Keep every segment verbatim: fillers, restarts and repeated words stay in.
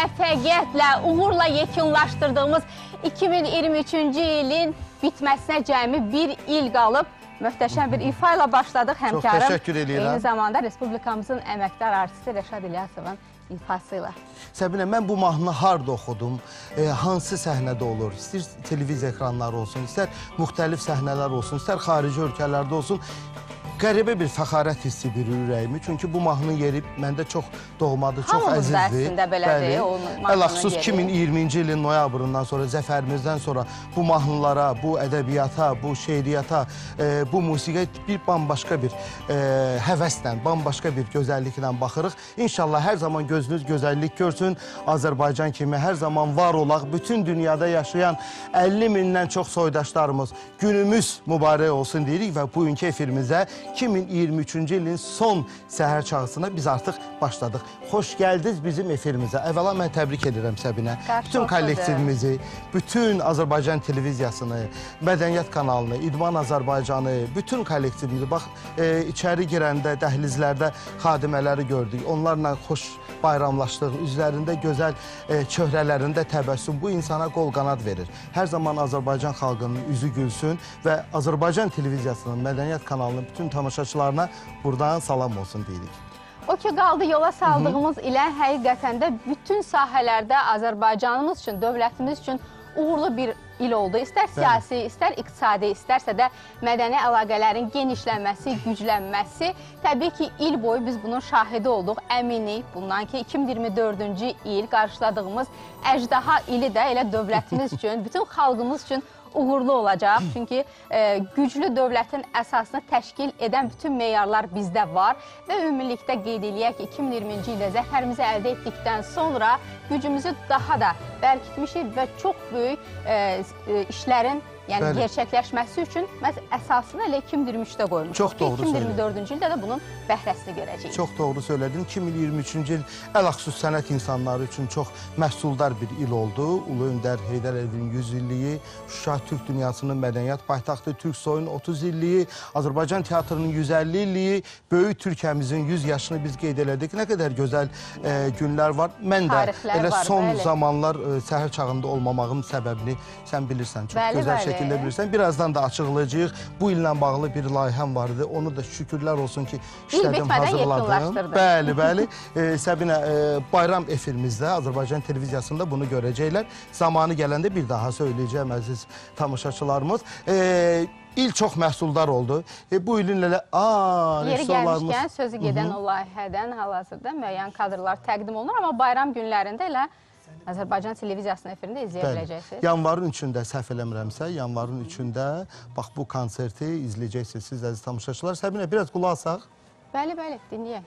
müvəffəqiyyətlə, uğurla yekunlaşdırdığımız iki min iyirmi üçüncü ilin bitməsinə cəmi bir il qalıb. Möhtəşəm bir ifa ilə başladıq həmkarım. Çox təşəkkür edirəm. Eyni zamanda Respublikamızın əməkdar artisti Rəşad İlyasovun ifası ilə. Səbinə, mən bu mahnını harda oxudum, e, hansı səhnədə olur, istər televiziya ekranları olsun, istər müxtəlif səhnələr olsun, istər xarici ölkələrdə olsun, qəribə bir fəxarət hissi bir ürəyimi. Çünki bu mahnının yeri məndə çox doğmadır, çox əzizdir. Hamımızda əslində belədir o mahnının yeri. Əlaxsus iki min iyirminci ilin noyabrından sonra, zəfərimizdən sonra bu mahnılara, bu ədəbiyyata, bu şeiriyyata, e, bu musiqiyə bir bambaşqa bir e, həvəslə, bambaşqa bir gözəlliklə baxırıq. İnşallah hər zaman gözünüz gözəllik görsün. Azərbaycan kimi hər zaman var olaq. Bütün dünyada yaşayan əlli mindən çox soydaşlarımız günümüz mübarək olsun deyirik və bugünkü efirimizə iki min iyirmi üçüncü ilin son səhər çağısına biz artıq başladıq. Xoş gəldiniz bizim efirimizə. Əvvəla mən təbrik edirəm Səbinə. Bütün kollektivimizi, bütün Azərbaycan televiziyasını, Mədəniyyət kanalını, İdman Azərbaycanı, bütün kollektivimizi, bax, e, içəri girəndə, dəhlizlərdə xadimələri gördük. Onlarla xoş bayramlaşdıq. Üzlərində gözəl e, çöhrələrində təbəssüm bu insana qol qanad verir. Hər zaman Azərbaycan xalqının üzü gülsün və Azərbaycan televiziyasının, Mədəniyyət kanalının bütün tamaşaçılarına buradan salam olsun deyirik. O ki, qaldı yola saldığımız ilə həqiqətən də bütün sahələrdə Azərbaycanımız üçün, dövlətimiz üçün uğurlu bir il oldu. İstər siyasi, istər iqtisadi, istərsə də mədəni əlaqələrin genişlənməsi, güclənməsi. Təbii ki, il boyu biz bunun şahidi olduq. Əminik bundan ki, iki min iyirmi dördüncü il qarşıladığımız əjdaha ili də elə dövlətimiz üçün, bütün xalqımız üçün uğurlu olacaq. Çünki e, güclü dövlətin əsasını təşkil edən bütün meyarlar bizdə var və ümumilikdə qeyd eləyək ki, iki min iyirminci ildə zəfərimizi əldə etdikdən sonra gücümüzü daha da bərkitmişik və çox böyük e, e, işlərin yəni Bəli. gerçəkləşməsi üçün məhz əsasını elə iki min iyirmi üçdə qoymuşuq. Çox doğru iki min iyirmi dördüncü ildə də bunun bəhrəsini görəcəyik. Çox doğru söylədin. iki min iyirmi üçüncü il əlaxsus sənət insanları üçün çox məhsuldar bir il oldu. Ulu Öndər Heydər Əliyevin yüz illiyi, Şuşa Türk dünyasının mədəniyyət paytaxtı, Türk soyun otuz illiyi, Azərbaycan teatrının yüz əlli illiyi, böyük Türkiyəmizin yüz yaşını biz qeyd elədik. Nə qədər gözəl e, günlər var. Mən də Tarixlər elə var, son bəli. zamanlar e, səhər çağında olmamağım səbəbini sən bilirsən. Çox Bəli, gözəl bəli. şəkildə bilirsən. Birazdan da açıqlayacağıq. Bu illə bağlı bir layihəm vardı. Onu da şükürlər olsun ki, işlədim, hazırladım. Bəli, bəli. E, Səbinə, e, bayram efirimizdə Azərbaycan televiziyasında bunu görəcəklər. Zamanı gələndə bir daha söyləyəcəyəm əziz tamaşaçılarımız. E, İl çox məhsuldar oldu. E, bu ilin elə... Aa, Yeri gəlmişkən sözü gedən Hı -hı. o layihədən hal-hazırda müəyyən kadrlar təqdim olunur, amma bayram günlərində elə Azərbaycan televiziyasının efirində izləyə biləcəksiniz. Yanvarın üçündə, səhv eləmirəmsə, yanvarın üçündə bax bu konserti izləyəcəksiniz siz əziz tamaşaçılar. Səbinə, biraz qulaq asaq. Bəli, bəli, dinləyək.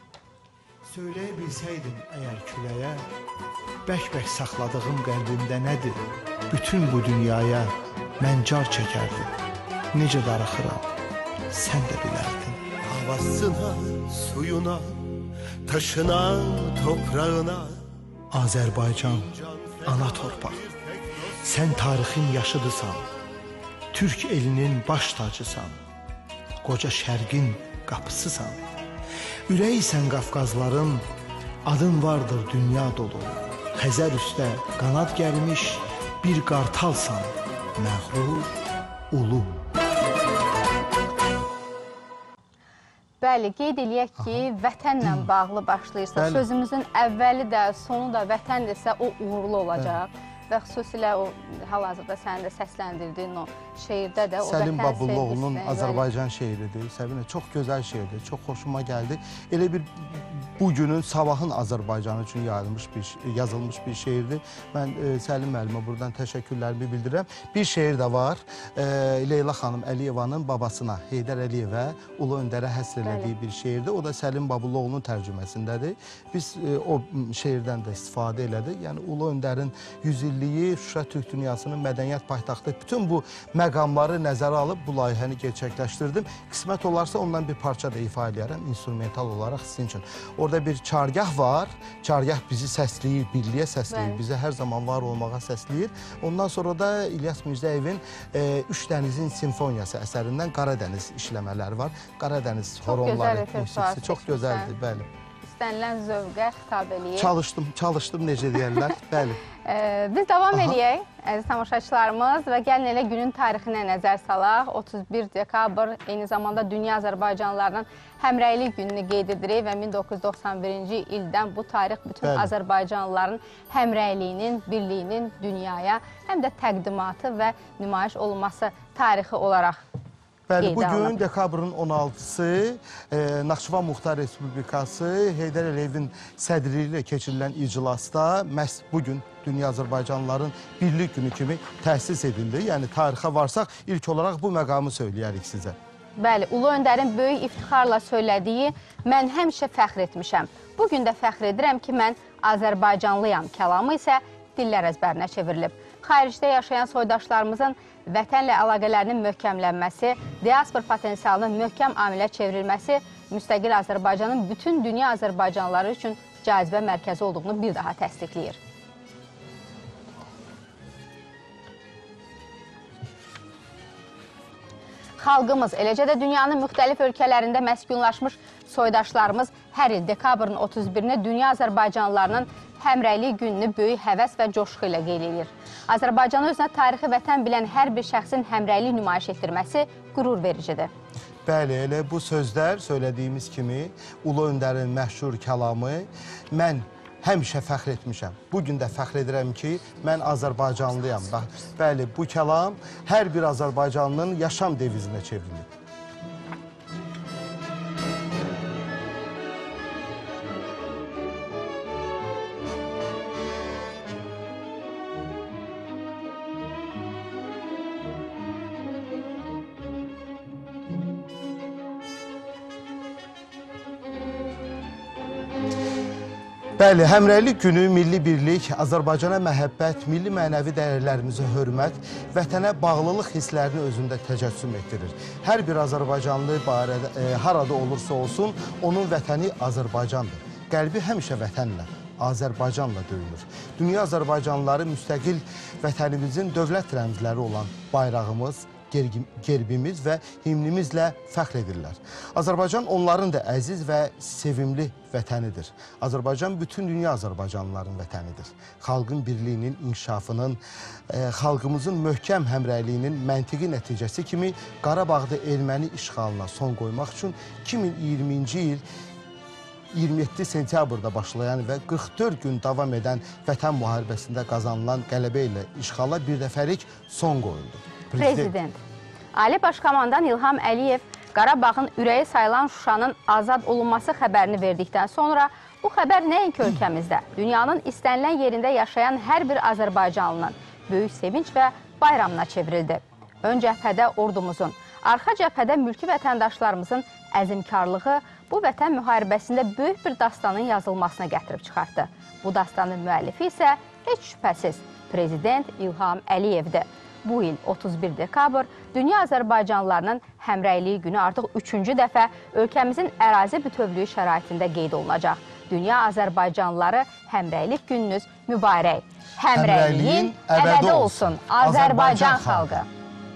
Söyləyə bilsəydim əgər küləyə, bək-bək saxladığım qəlbimdə nədir? Bütün bu dünyaya mən car çəkərdim. Necə darıxıram, sən də bilərdin. Havasına, suyuna, taşına, toprağına. Azərbaycan, ana torpaq, sən tarixin yaşıdırsan, Türk elinin baş tacısan, qoca şərqin qapısısan. Ürəysən Qafqazların, adın vardır dünya dolu. Xəzər üstə qanad gəlmiş bir qartalsan, məğrur, ulu. Bəli, qeyd eləyək ki, vətənlə bağlı başlayırsa, Bəli. sözümüzün əvvəli də, sonu da vətəndirsə, o uğurlu olacaq. Bəli. Və xüsusilə o hal-hazırda sənin də səsləndirdiyin o şeirdə də o Səlim vətən Babulluoğlu'nun sevgisini, Azərbaycan şeiridir. Səbinə, çox gözəl şeirdir, çox xoşuma gəldi. Elə bir bugünün, sabahın Azərbaycanı üçün yazılmış bir, yazılmış bir şeirdir. Mən e, Səlim müəllimə buradan təşəkkürlərimi bildirirəm. Bir şeir də var. E, Leyla xanım Əliyevanın babasına, Heydər Əliyevə, Ulu Öndərə həsr elədiyi bir şeirdir. O da Səlim Babulluoğlu'nun tərcüməsindədir. Biz e, o şeirdən də istifadə elədik. Yəni, Ulu Öndərin yüz illiyi, Şuşa Türk dünyasının mədəniyyət paytaxtı, bütün bu məqamları nəzərə alıb bu layihəni gerçəkləşdirdim. Qismət olarsa ondan bir parça da ifa edərəm, instrumental olaraq sizin üçün. Orada bir çargah var, çargah bizi səsləyir, birliyə səsləyir, Bəli. bizi hər zaman var olmağa səsləyir. Ondan sonra da İlyas Mirzəyevin e, Üç Dənizin Simfoniyası əsərindən Qaradəniz işləmələri var. Qaradəniz horonları, musiqisi çox gözəldir, bəli. istənilən zövqə xitab eləyir. Çalışdım, çalışdım necə deyərlər. Bəli. Ee, biz davam edək, əziz tamaşaçılarımız və gəlin elə günün tarixinə nəzər salaq. otuz bir dekabr eyni zamanda Dünya Azərbaycanlılarının həmrəylik gününü qeyd edirik və min doqquz yüz doxsan birinci ildən bu tarix bütün Bəli. Azərbaycanlıların həmrəyliyinin, birliyinin dünyaya həm də təqdimatı və nümayiş olunması tarixi olaraq Bəli, bugün dekabrın on altısı e, Naxçıvan Muxtar Respublikası Heydər Əliyevin sədrliyi ilə keçirilən iclasda məhz bugün Dünya Azərbaycanlıların birlik günü kimi təsis edildi. Yəni tarixə varsaq ilk olaraq bu məqamı söyləyərik sizə. Bəli, Ulu Öndərin böyük iftixarla söylədiyi mən həmişə fəxr etmişəm. Bugün də fəxr edirəm ki, mən Azərbaycanlıyam kəlamı isə dillər əzbərinə çevrilib. Xaricdə yaşayan soydaşlarımızın vətənlə əlaqələrinin möhkəmlənməsi, diaspor potensialının möhkəm amilə çevrilməsi müstəqil Azərbaycanın bütün dünya Azərbaycanlıları üçün cazibə mərkəzi olduğunu bir daha təsdiqləyir. Xalqımız, eləcə də dünyanın müxtəlif ölkələrində məskunlaşmış soydaşlarımız hər il dekabrın otuz birinə Dünya Azərbaycanlılarının həmrəylik gününü böyük həvəs və coşqu ilə qeyd edir. Azərbaycanı özünə tarixi vətən bilən hər bir şəxsin həmrəylik nümayiş etdirməsi qürur vericidir. Bəli, elə bu sözlər söylədiyimiz kimi Ulu Öndərin məşhur kəlamı mən həmişə fəxr etmişəm. Bugün də fəxr edirəm ki, mən Azərbaycanlıyam. Bəli, bu kəlam hər bir Azərbaycanlının yaşam devizinə çevrilir. Bəli, həmrəylik günü, milli birlik, Azərbaycana məhəbbət, milli mənəvi dəyərlərimizə hörmət, vətənə bağlılıq hisslərini özündə təcəssüm etdirir. Hər bir Azərbaycanlı barədə, e, harada olursa olsun, onun vətəni Azərbaycandır. Qəlbi həmişə vətənlə, Azərbaycanla döyülür. Dünya Azərbaycanlıları müstəqil vətənimizin dövlət rəmzləri olan bayrağımız, gerbimiz və himnimizlə fəxr edirlər. Azərbaycan onların da əziz və sevimli vətənidir. Azərbaycan bütün dünya Azərbaycanlıların vətənidir. Xalqın birliyinin, inkişafının, e, xalqımızın möhkəm həmrəyliyinin məntiqi nəticəsi kimi Qarabağda erməni işğalına son qoymaq üçün iki min iyirminci il iyirmi yeddi sentyabrda başlayan və qırx dörd gün davam edən vətən müharibəsində qazanılan qələbə ilə işğala birdəfəlik son qoyuldu. Prezident. Ali Başkomandan İlham Əliyev Qarabağın ürəyi sayılan Şuşanın azad olunması xəbərini verdikdən sonra bu xəbər nəinki ölkəmizdə, dünyanın istənilən yerində yaşayan hər bir Azərbaycanlının böyük sevinç və bayramına çevrildi. Ön cəbhədə ordumuzun, arxa cəbhədə mülki vətəndaşlarımızın əzmkarlığı bu vətən müharibəsində böyük bir dastanın yazılmasına gətirib çıxartdı. Bu dastanın müəllifi isə heç şübhəsiz Prezident İlham Əliyevdir. Bu il otuz bir dekabr Dünya Azərbaycanlılarının həmrəyliyi günü artıq üçüncü dəfə ölkəmizin ərazi bütövlüyü şəraitində qeyd olunacaq. Dünya Azərbaycanlıları həmrəylik gününüz mübarək. Həmrəyliyin əbədi olsun Azərbaycan xalqı.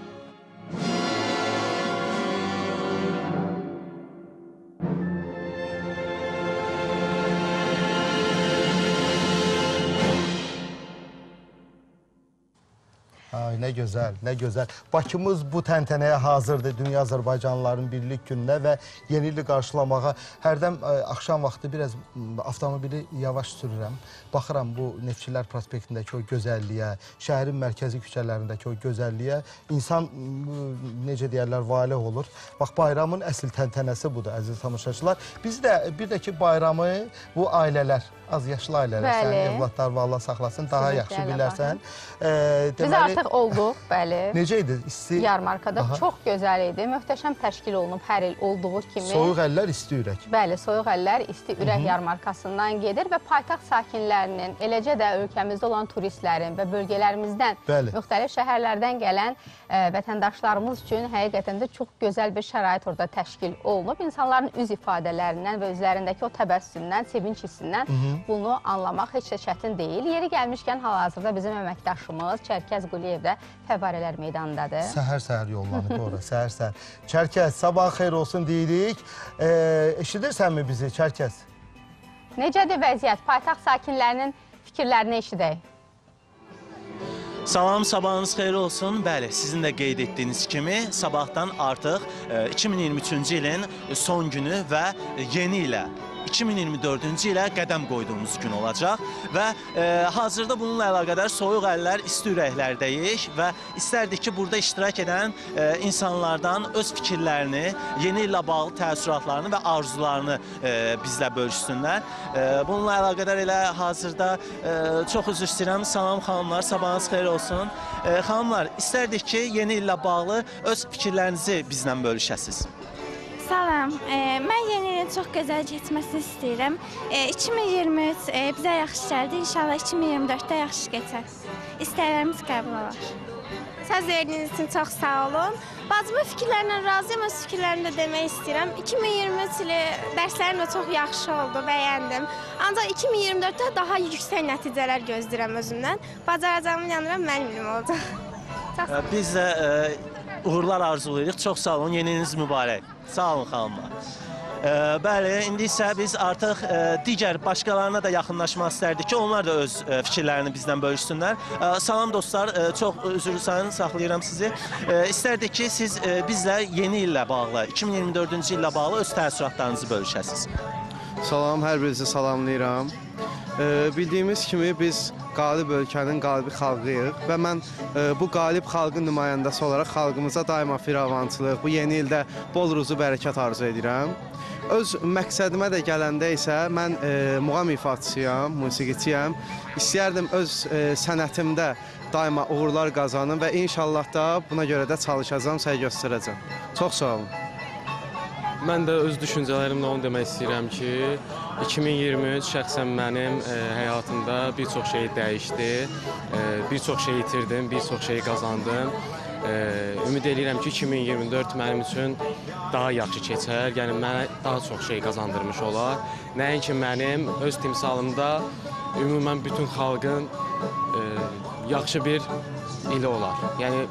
Ay, nə gözəl, nə gözəl. Bakımız bu təntənəyə hazırdır Dünya Azərbaycanlıların birlik gününə və yeni ili qarşılamağa. Hərdən ə, axşam vaxtı biraz avtomobili yavaş sürürəm. Baxıram bu Neftçilər prospektindəki o gözəlliyə, şəhərin mərkəzi küçələrindəki o gözəlliyə. İnsan, necə deyərlər, valeh olur. Bax, bayramın əsl təntənəsi budur, əziz tamaşaçılar. Biz də bir də ki, bayramı bu ailələr, az yaşlı ailələr, sən evlatlar və Allah saxlasın, daha yaxşı bilərsən. Biz artıq olduq, bəli. Necə idi? İsti... Yarmarkada çox gözəl idi, möhtəşəm təşkil olunub hər il olduğu kimi. Soyuq əllər, isti ürək. Bəli, soyuq əllər isti ürək yarmarkasından gedir və paytaxt sakinlərinin, eləcə də ölkəmizdə olan turistlərin və bölgələrimizdən, müxtəlif şəhərlərdən gələn vətəndaşlarımız üçün həqiqətən də çox gözəl bir şərait orada təşkil olunub. İnsanların üz ifadələrindən və özlərindəki o təbəssümdən, sevinç hissindən bunu anlamaq heç də çətin deyil. Yeri gəlmişkən hal-hazırda bizim əməkdaşımız Çərkəz Quliyev də Fəvvarələr meydanındadır. Səhər-səhər yollanıb ora, səhər-səhər. Çərkəz, sabah xeyir olsun deyirik. Eşidirsənmi bizi Çərkəz? Necədir vəziyyət? Paytaxt sakinlərinin fikirlərini eşidək. Salam, sabahınız xeyir olsun. Bəli, sizin də qeyd etdiyiniz kimi sabahdan artıq iki min iyirmi üçüncü ilin son günü və yeni ilə iki min iyirmi dördüncü ilə qədəm qoyduğumuz gün olacaq və e, hazırda bununla əlaqədar soyuq əllər, isti ürəklərdəyik və istərdik ki, burada iştirak edən e, insanlardan öz fikirlərini, yeni illə bağlı təəssüratlarını və arzularını e, bizlə bölüşsünlər. E, bununla əlaqədar elə hazırda e, çox üzr istəyirəm. Salam xanımlar, sabahınız xeyir olsun. E, xanımlar, istərdik ki, yeni illə bağlı öz fikirlərinizi bizlə bölüşəsiniz. Salam, e, mən yeni ilin çox gözəl keçməsini istəyirəm. E, iki min iyirmi üç e, bizə yaxşı gəldi, inşallah iki min iyirmi dörddə yaxşı keçər. İstəklərimiz qəbul olar. Söz verdiyiniz üçün çox sağ olun. Bacımın fikirlərinə razıyam, öz fikirlərimi də demək istəyirəm. iki min iyirmi üç ili dərslərim də çox yaxşı oldu, bəyəndim. Ancaq iki min iyirmi dörddə daha yüksək nəticələr gözləyirəm özümdən. Bacaracağımı inanıram, mənim ilim oldu. Biz də e, uğurlar arzulayırıq. Çox sağ olun, yeni iliniz mübarək. Sağ olun xanımlar. E, bəli, indi isə biz artıq e, digər başqalarına da yaxınlaşmaq istərdik ki, onlar da öz e, fikirlərini bizdən bölüşsünlər. E, salam dostlar, e, çox üzr sayın, saxlayıram sizi. E, istərdik ki, siz e, bizlə yeni illə bağlı, iki min iyirmi dördüncü illə bağlı öz təəssüratlarınızı bölüşəsiniz. Salam, hər birinizi salamlayıram. E, bildiyimiz kimi biz qalib ölkənin qalibi xalqıyıq və mən e, bu qalib xalqın nümayəndəsi olaraq xalqımıza daima firavançılıq, bu yeni ildə bol ruzu bərəkət arzu edirəm. Öz məqsədimə də gələndə isə mən e, muğam ifaçısıyam, musiqiçiyəm. İstəyərdim öz e, sənətimdə daima uğurlar qazanım və inşallah da buna görə də çalışacağam, səy göstərəcəm. Çox sağ olun. Mən də öz düşüncələrimlə onu demək istəyirəm ki, iki min iyirmi üç şəxsən mənim e, həyatımda bir çox şey dəyişdi, e, bir çox şey itirdim, bir çox şey qazandım. E, ümid edirəm ki, iki min iyirmi dörd mənim üçün daha yaxşı keçər, yəni mənə daha çox şey qazandırmış olar. Nəinki mənim, öz timsalımda ümumən bütün xalqın e, yaxşı bir ili olar. Yəni,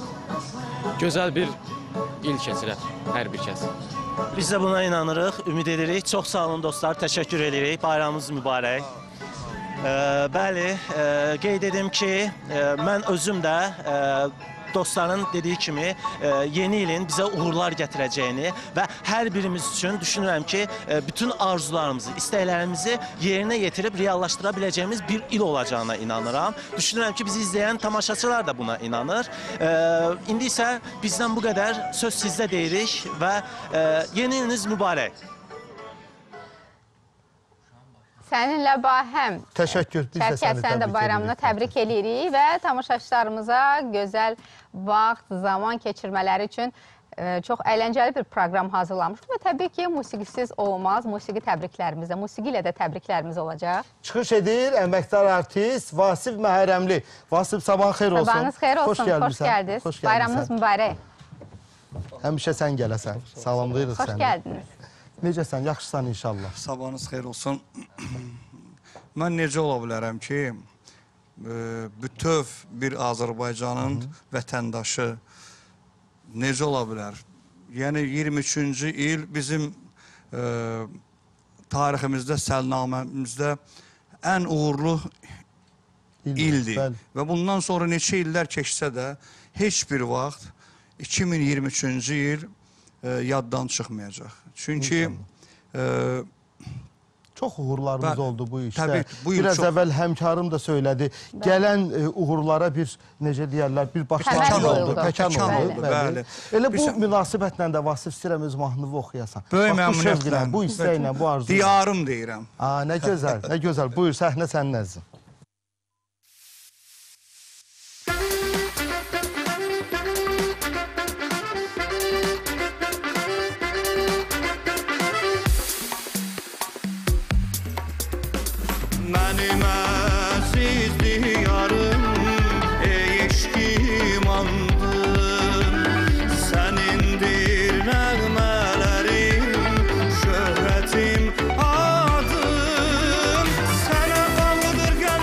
gözəl bir il keçirər hər bir kəs. Biz də buna inanırıq, ümid edirik. Çox sağ olun dostlar, təşəkkür edirik. Bayramımız mübarək. E, bəli, e, qeyd edim ki, e, mən özüm də e, dostların dediyi kimi e, yeni ilin bizə uğurlar gətirəcəyini və hər birimiz üçün düşünürəm ki, e, bütün arzularımızı, istəklərimizi yerinə yetirib reallaşdıra biləcəyimiz bir il olacağına inanıram. Düşünürəm ki, bizi izləyən tamaşaçılar da buna inanır. E, indi isə bizdən bu qədər, söz sizdə deyirik və e, yeni iliniz mübarək. Səninlə Bahəm. Təşəkkür. Biz də Şərkət, səni də bayramına təbrik edirik və tamaşaçılarımıza gözəl vaxt, zaman keçirmələri üçün e, çox əyləncəli bir proqram hazırlamışıq və təbii ki, musiqisiz olmaz. Musiqi təbriklərimizdə, musiqi ilə də təbriklərimiz olacaq. Çıxış edir əməkdar artist Vasif Məhərrəmli. Vasif, sabahın xeyir olsun. Sabahınız xeyir olsun, xoş gəldiniz. Bayramınız mübarək. Həmişə sən gələsən, salamlayırıq səni. Xoş gəldiniz. Necəsən, yaxşısan inşallah. Sabahınız xeyir olsun. Mən necə ola bilərəm ki, bütöv bir Azərbaycanın vətəndaşı necə ola bilər? Yəni, iyirmi üçüncü il bizim e, tariximizdə, səlnaməmizdə ən uğurlu ildir. Bəli. Və bundan sonra neçə illər keçsə də, heç bir vaxt iki min iyirmi üçüncü il e, yaddan çıxmayacaq. Çünki e, çox uğurlarımız Bə, oldu bu işdə. Təbii, bu Biraz çox... əvvəl həmkarım da söylədi. Bəli. Gələn e, uğurlara bir, necə deyərlər, bir başlanğıc oldu. Təkan oldu. Bəli. Elə bu Biz... münasibətlə də Vasif istəyirəm öz mahnını oxuyasan. Böyük məmnuniyyətlə. Bu istəklə, bu arzuyla. Diyarım deyirəm. Aa, nə gözəl, nə gözəl. Buyur, səhnə sənin əzizim. Mənim əziz diyarım, ey eşkim andım, sənindir nəğmələrim, şöhrətim adım, sənə bağlıdır qəlbim.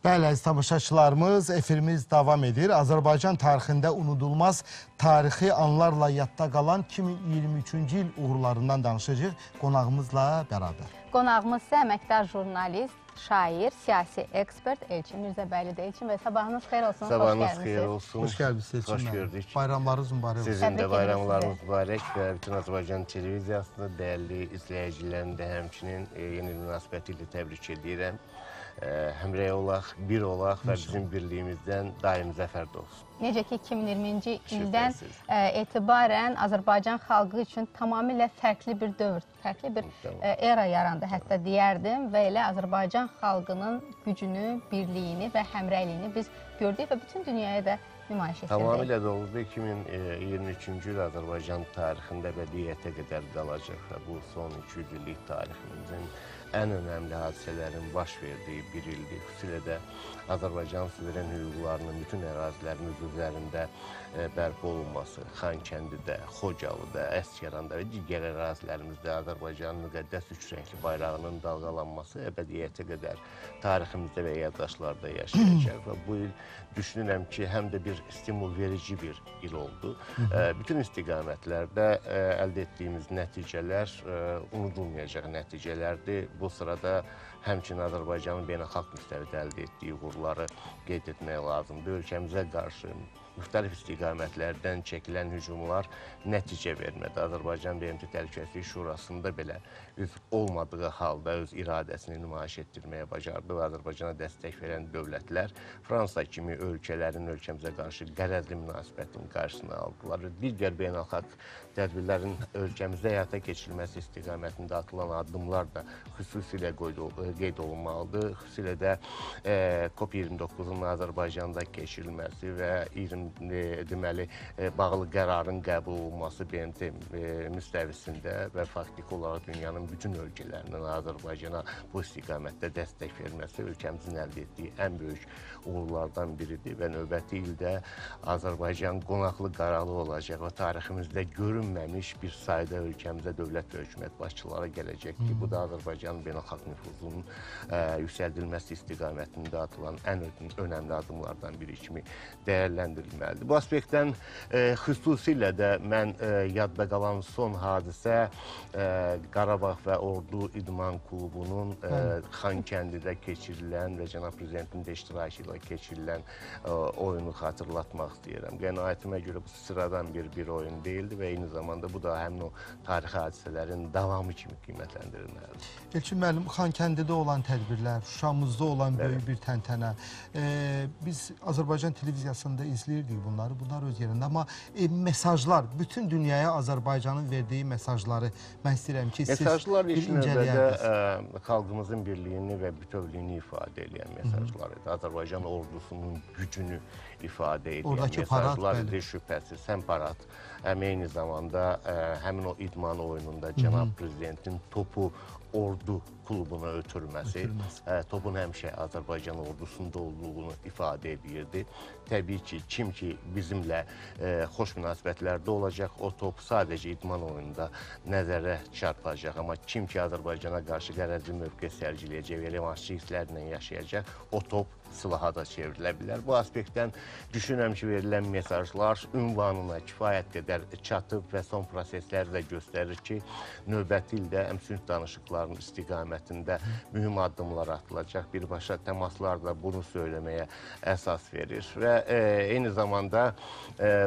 Bəli, əziz tamaşaçılarımız, efirimiz davam edir. Azərbaycan tarixində unudulmaz tarixi anlarla yadda qalan iki min iyirmi üçüncü il uğurlarından danışacağıq qonağımızla bərabər. Qonağımız isə əməkdar jurnalist, şair, siyasi ekspert Elçin Mirzəbəyli də. Elçin bəy, sabahınız xeyir olsun. Sabahınız xeyir olsun. Hoş geldiniz Elçin Hoş bəy. gördük. Bayramlarınız mübarək olsun. Sizin de bayramlarınız mübarək və bütün Azərbaycan televiziyasını dəyərli izləyicilərini də həmçinin e, yeni münasibəti ilə təbrik edirəm. E, həmrəy olaq, bir olaq və bizim birliyimizdən daim zəfərdə olsun. Necə ki, iki min iyirminci ildən e, etibarən Azərbaycan xalqı üçün tamamilə fərqli bir dövr, fərqli bir e, era yarandı, hətta deyərdim və elə Azərbaycan xalqının gücünü, birliyini və həmrəyliyini biz gördük və bütün dünyaya da nümayiş etdirdik. Tamamilə doğrudur. iki min iyirmi üçüncü il Azərbaycan tarixində əbədiyyətə qədər qalacaq və bu son iki yüz illik tariximizin ən önəmli hadisələrin baş verdiyi bir ildir. Xüsusilə də Azərbaycan suveren hüquqlarının bütün ərazilərimiz üzərində e, bərpa olunması, Xankəndidə, Xocalıda, Əsgəranda və digər ərazilərimizdə Azərbaycanın müqəddəs üç rəngli bayrağının dalğalanması əbədiyyətə qədər tariximizdə və yaddaşlarda yaşayacaq və bu il düşünürəm ki, həm də bir stimul verici bir il oldu. E, bütün istiqamətlərdə e, əldə etdiyimiz nəticələr e, unudulmayacaq nəticələrdir. Bu sırada həmçinin Azərbaycanın beynəlxalq müstəvidə əldə etdiyi uğurları qeyd etmək lazımdır. Ölkəmizə qarşı müxtəlif istiqamətlərdən çəkilən hücumlar nəticə vermədi. Azərbaycan B M T Təhlükəsizlik Şurasında belə üzv olmadığı halda öz iradəsini nümayiş etdirməyə bacardı və Azərbaycana dəstək verən dövlətlər Fransa kimi ölkələrin ölkəmizə qarşı qərəzli münasibətin qarşısını aldılar və digər beynəlxalq tədbirlərin ölkəmizdə həyata keçirilməsi istiqamətində atılan addımlar da xüsusilə qeyd olunmalıdır. Xüsusilə də e, COP iyirmi doqquzun Azərbaycanda keçirilməsi və e, deməli e, bağlı qərarın qəbul olunması B M T e, müstəvisində və faktiki olaraq dünyanın bütün ölkələrinin Azərbaycana bu istiqamətdə dəstək verməsi ölkəmizin əldə etdiyi ən böyük uğurlardan biridir və növbəti ildə Azərbaycan qonaqlı qaralı olacaq və tariximizdə görünməmiş bir sayda ölkəmizə dövlət və hökumət başçıları gələcək ki, bu da Azərbaycanın beynəlxalq nüfuzunun e, yüksəldilməsi istiqamətində atılan ən önəmli addımlardan biri kimi dəyərləndirilməlidir. Bu aspektdən e, xüsusilə də mən e, yadda qalan son hadisə e, Qarabağ və Ordu İdman Klubunun e, Xankəndidə keçirilən və Cənab Prezidentin də iştirakı ilə keçirilən e, oyunu xatırlatmaq istəyirəm. Qənaətimə görə bu sıradan bir bir oyun deyildi və eyni zamanda bu da həmin o tarixi hadisələrin davamı kimi qiymətləndirilməlidir. Elçin müəllim, Xankəndidə olan tədbirlər, Şuşamızda olan böyük evet. bir təntənə. E, biz Azərbaycan televiziyasında izləyirdik bunları, bunlar öz yerində. Amma e, mesajlar, bütün dünyaya Azərbaycanın verdiyi mesajları mən istəyirəm ki, siz mesajlar bir incələyərdiniz. Mesajlar e, xalqımızın birliyini və bütövlüyünü ifadə edən mesajlar idi. Azərbaycan ordusunun gücünü ifadə edən oradakı mesajlar parad, idi, şübhəsiz. Həm parad, həm eyni zamanda e, həmin o idman oyununda Cənab Prezidentin topu ordu klubuna ötürməsi, e, topun həmişə Azərbaycan ordusunda olduğunu ifadə edirdi. Təbii ki, kim ki bizimlə e, xoş münasibətlərdə olacaq, o top sadəcə idman oyununda nəzərə çarpacaq. Amma kim ki Azərbaycana qarşı qərəzli mövqe sərgiləyəcək və revanşçı hisslərlə yaşayacaq, o top silaha da çevrilə bilər. Bu aspektdən düşünürəm ki, verilən mesajlar ünvanına kifayət qədər çatıb və son proseslər də göstərir ki, növbəti ildə həm sülh danışıqlarının istiqamətində mühüm addımlar atılacaq. Birbaşa təmaslar da bunu söyləməyə əsas verir və e, eyni zamanda e,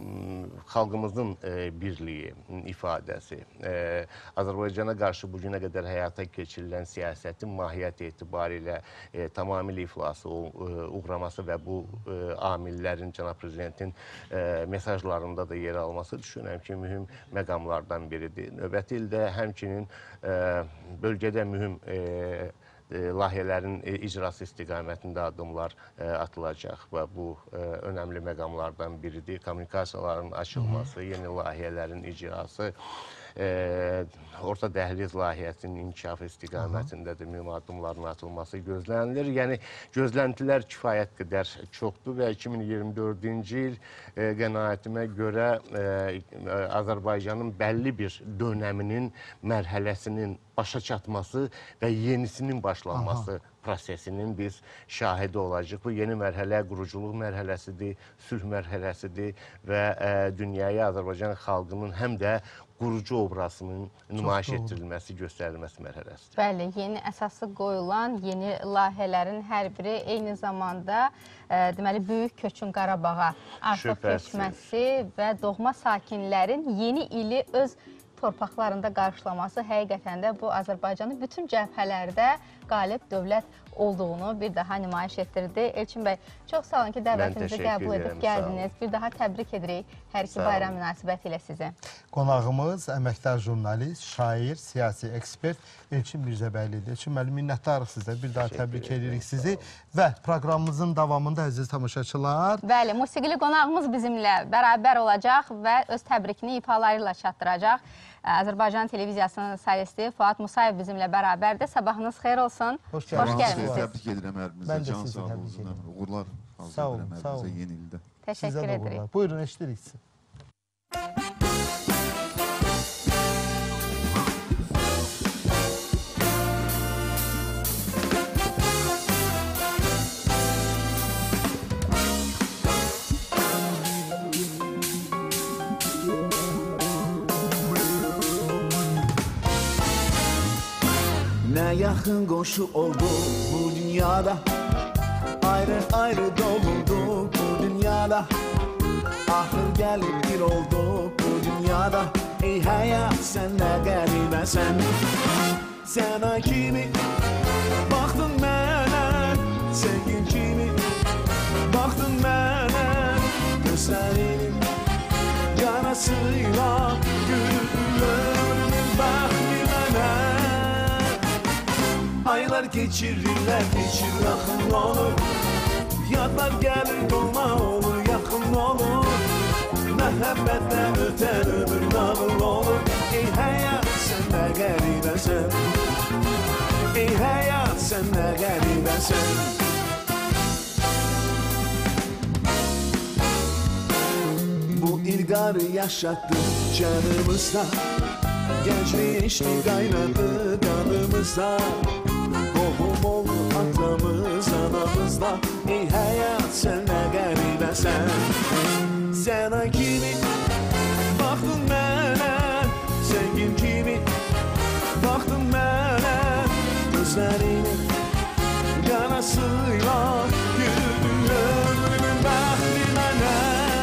xalqımızın e, birliyi ifadəsi, e, Azərbaycana qarşı bugünə qədər həyata keçirilən siyasətin mahiyyət etibarilə e, tamamilə iflası e, uğraması və bu e, amillərin Cənab Prezidentin e, mesajlarında da yer alması düşünürəm ki, mühüm məqamlardan biridir. Növbəti ildə həmçinin e, bölgədə mühüm e, layihələrin icrası istiqamətində addımlar atılacaq və bu önəmli məqamlardan biridir. Kommunikasiyaların açılması, yeni layihələrin icrası, orta dəhliz layihəsinin inkişafı istiqamətində də mühüm addımların atılması gözlənilir. Yəni, gözləntilər kifayət qədər çoxdur və iki min iyirmi dördüncü il qənaətimə görə Azərbaycanın bəlli bir dönəminin, mərhələsinin başa çatması və yenisinin başlanması prosesinin biz şahidi olacaq. Bu yeni mərhələ quruculuq mərhələsidir, sülh mərhələsidir və ə, dünyaya Azərbaycan xalqının həm də qurucu obrazının nümayiş etdirilməsi, göstərilməsi mərhələsidir. Bəli, yeni əsası qoyulan yeni layihələrin hər biri eyni zamanda ə, deməli, böyük köçün Qarabağa artıq keçməsi və doğma sakinlərin yeni ili öz torpaqlarında qarşılaması həqiqətən də bu Azərbaycanın bütün cəbhələrdə qalib dövlət olduğunu bir daha nümayiş etdirdi. Elçin bəy, çox sağ olun ki, dəvətimizi qəbul edib gəldiniz. Bir daha təbrik edirik hər iki bayram münasibəti ilə sizi. Qonağımız əməkdar jurnalist, şair, siyasi ekspert Elçin Mirzəbəylidir. Elçin müəllim, minnətdarıq sizə. Bir daha təbrik edirik sizi və proqramımızın davamında əziz tamaşaçılar. Bəli, musiqili qonağımız bizimlə bərabər olacaq və öz təbrikini ifalarıyla çatdıracaq. Azərbaycan televiziyasının solisti Fuad Musayev bizimlə bərabərdir. Sabahınız xeyir olsun. Hoş gəlmişsiniz. Təbrik edirəm hər birinizə. Can sağlığınızdan. Uğurlar hazır edirəm hər birinizə yeni ildə. Təşəkkür edirik. Buyurun, eşidirik sizi. Ne yakın komşu olduk bu dünyada, ayrı ayrı dolduk bu dünyada. Ahır gelip bir olduk bu dünyada. Ey hayat sen ne garibe sen. Sen o kimi baktın mənə, sevgin kimi baktın mənə. Gözlerinin yanasıyla güldürün bakmi mənə. Aylar geçirirler, geçir yakın olur. Yadlar gelir dolma olur, yakın olur. Məhəbbətlə ötər ömür nağıl olur. Ey həyat sen ne qəribəsən. Ey həyat sen ne qəribəsən. Bu ilgarı yaşattı canımızda. Gençliği içti kaynadı kanımızda. Tohum oldu atamız anamızda. Ey hayat sen ne qəribəsən. Sen o kimi baktın mənə, sevgim kimi baktın mənə. Gözlerinin yanasıyla güldün ömrümün bəxti mənə.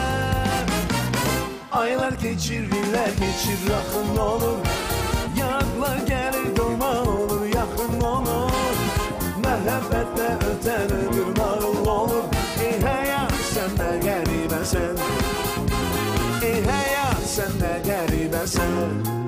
Aylar geçirirler, geçir yakın olur. Yadlar gelir dolma olur, yakın olur. Məhəbbətlə ötər ömür nağıl olur. Ey həyat sen ne qəribəsən. Ey həyat sen ne qəribəsən.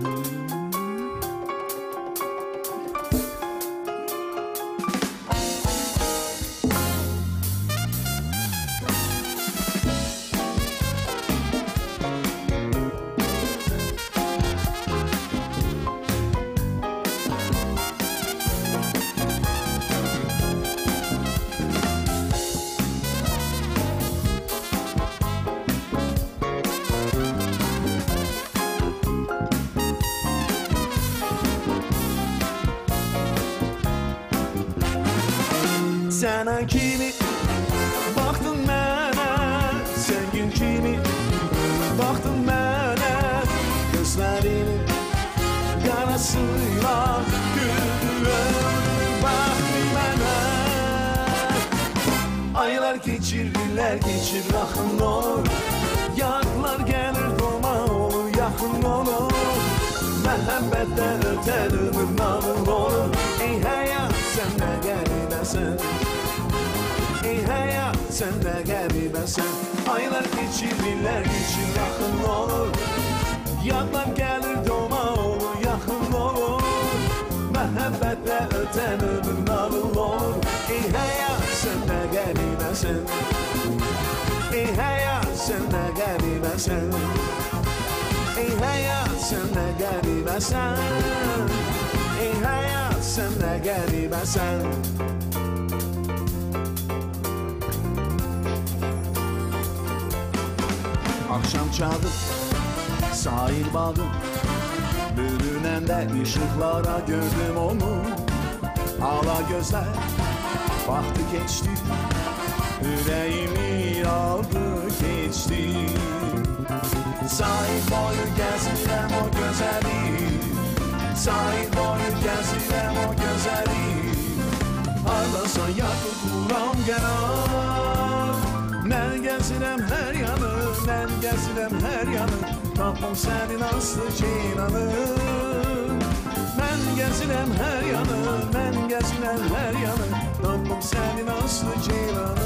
Sen o kimi baktın mənə, sevgin kimi baktın mənə. Gözlerinin yanasıyla güldü ömrümün bəxti mənə. Aylar geçirdiler, geçir yakın olur. Yadlar gelir dolma olur, yakın olur. Məhəbbətlə ötər ömür nağıl olur. Ey həyat sen ne qəribəsən. Ey hayat sen ne qəribəsən. Aylar geçirirler, geçir yakın olur. Yadlar gelir dolma olur, yakın olur. Məhəbbətlə ötən ömür nağıl olur. Ey hayat sen ne qəribəsən. Ey hayat sen ne qəribəsən. Ey hayat sen ne qəribəsən. Ey hayat sen ne qəribəsən. Akşam çağı, sahil bağı, Bürünəndə işıqlara gördüm onu. Ala gözlər, vaxtı keçdi, ürəyimi aldı, keçdi. Sahil boyu gəzirəm o gözəli, sahil boyu gəzirəm o gözəli. Hardasan yaxı quram qərar. Mən gəzirəm hər yanı, mən gəzirəm hər yanı. Tapım sənin aslı ceyranı. Mən gəzirəm hər yanı, mən gəzirəm hər yanı. Tapım sənin aslı ceyranı.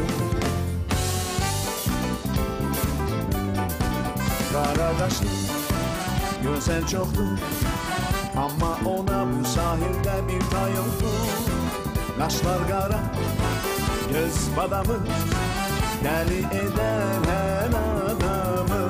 Qaradaşlı, gözəl çoxdur, amma ona bu sahildə bir tay oldu. Qaşlar qara, göz badamı, dəli edən hər adamı.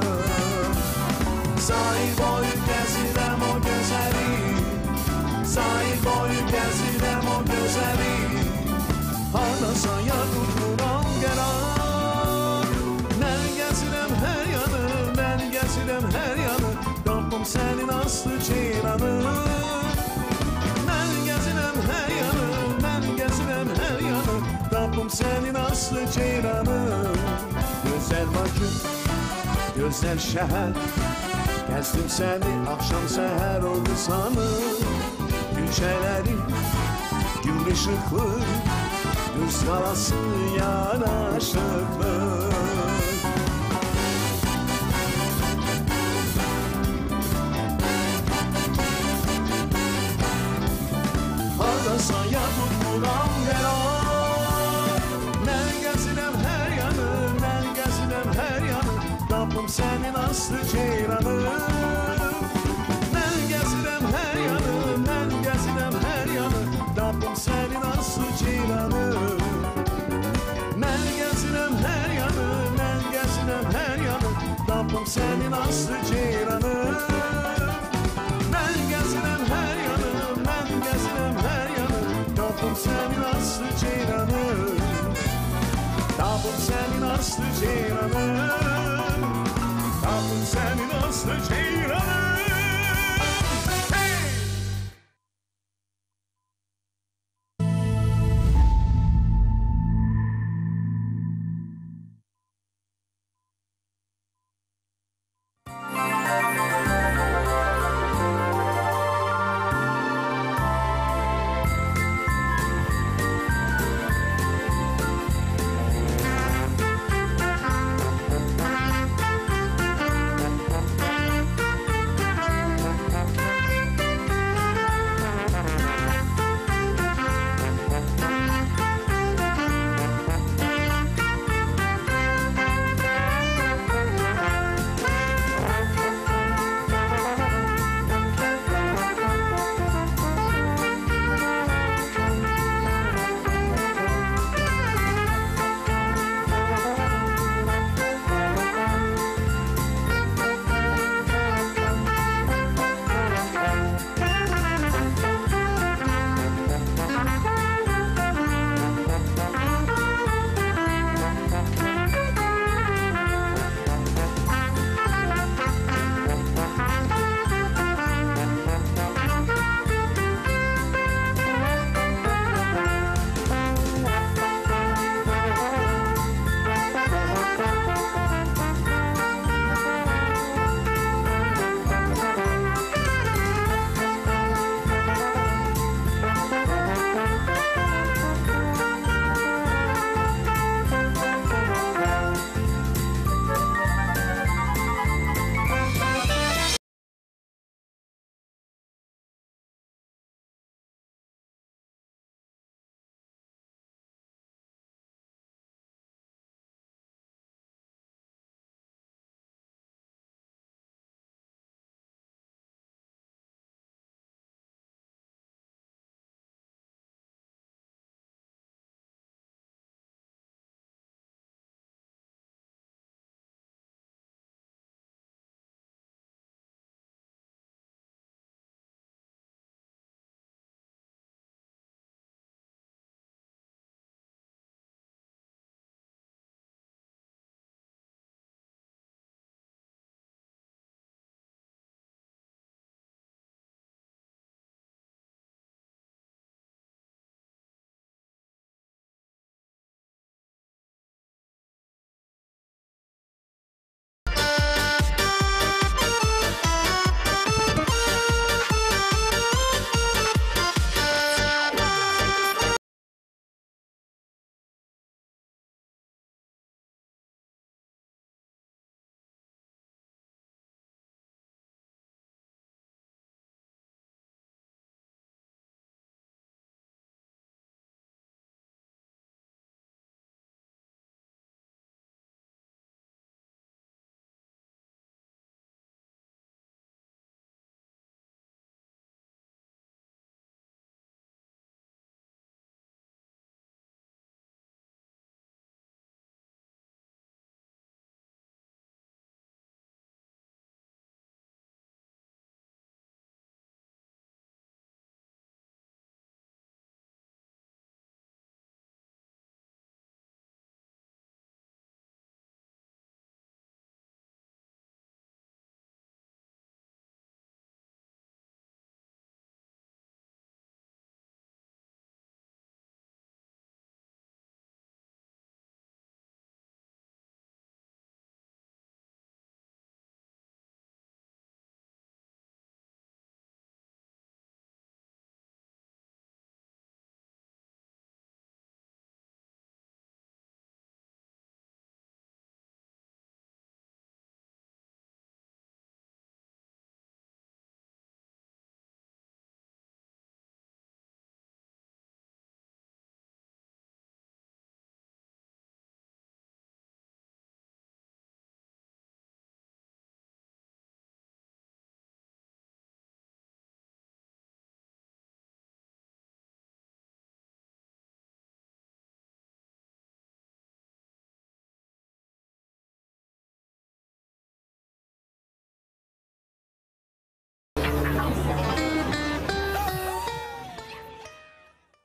Sahil boyu gəzirəm o gözəli, sahil boyu gəzirəm o gözəli. Hardasan yaxud vuran qərar. Mən gəzirəm hər yanı, mən gəzirəm hər yanı. Tapım sənin aslı ceyranı. Mən gəzirəm hər yanı, mən gəzirəm hər yanı. Tapım sənin aslı ceyranı. Gözəl Bakı, gözəl şəhər. Gəzdim səni axşam səhər oldu sanı. Gülçələri, gül ışıqlı, düz qalası yanaşıqlı. Hardasan yaxud vuram qərar. Mən gəzirəm hər yanı, mən gəzirəm hər yanı. Tapım sənin aslı ceyranı. Mən gəzirəm hər yanı, mən gəzirəm hər yanı. Tapım sənin aslı ceyranı. Mən gəzirəm hər yanı, mən gəzirəm hər yanı. Tapım sənin aslı ceyranı. Mən gəzirəm hər yanı, mən gəzirəm hər yanı. Tapım sənin aslı ceyranı. Tapım sənin aslı ceyranı. Tapım sənin aslı ceyranı.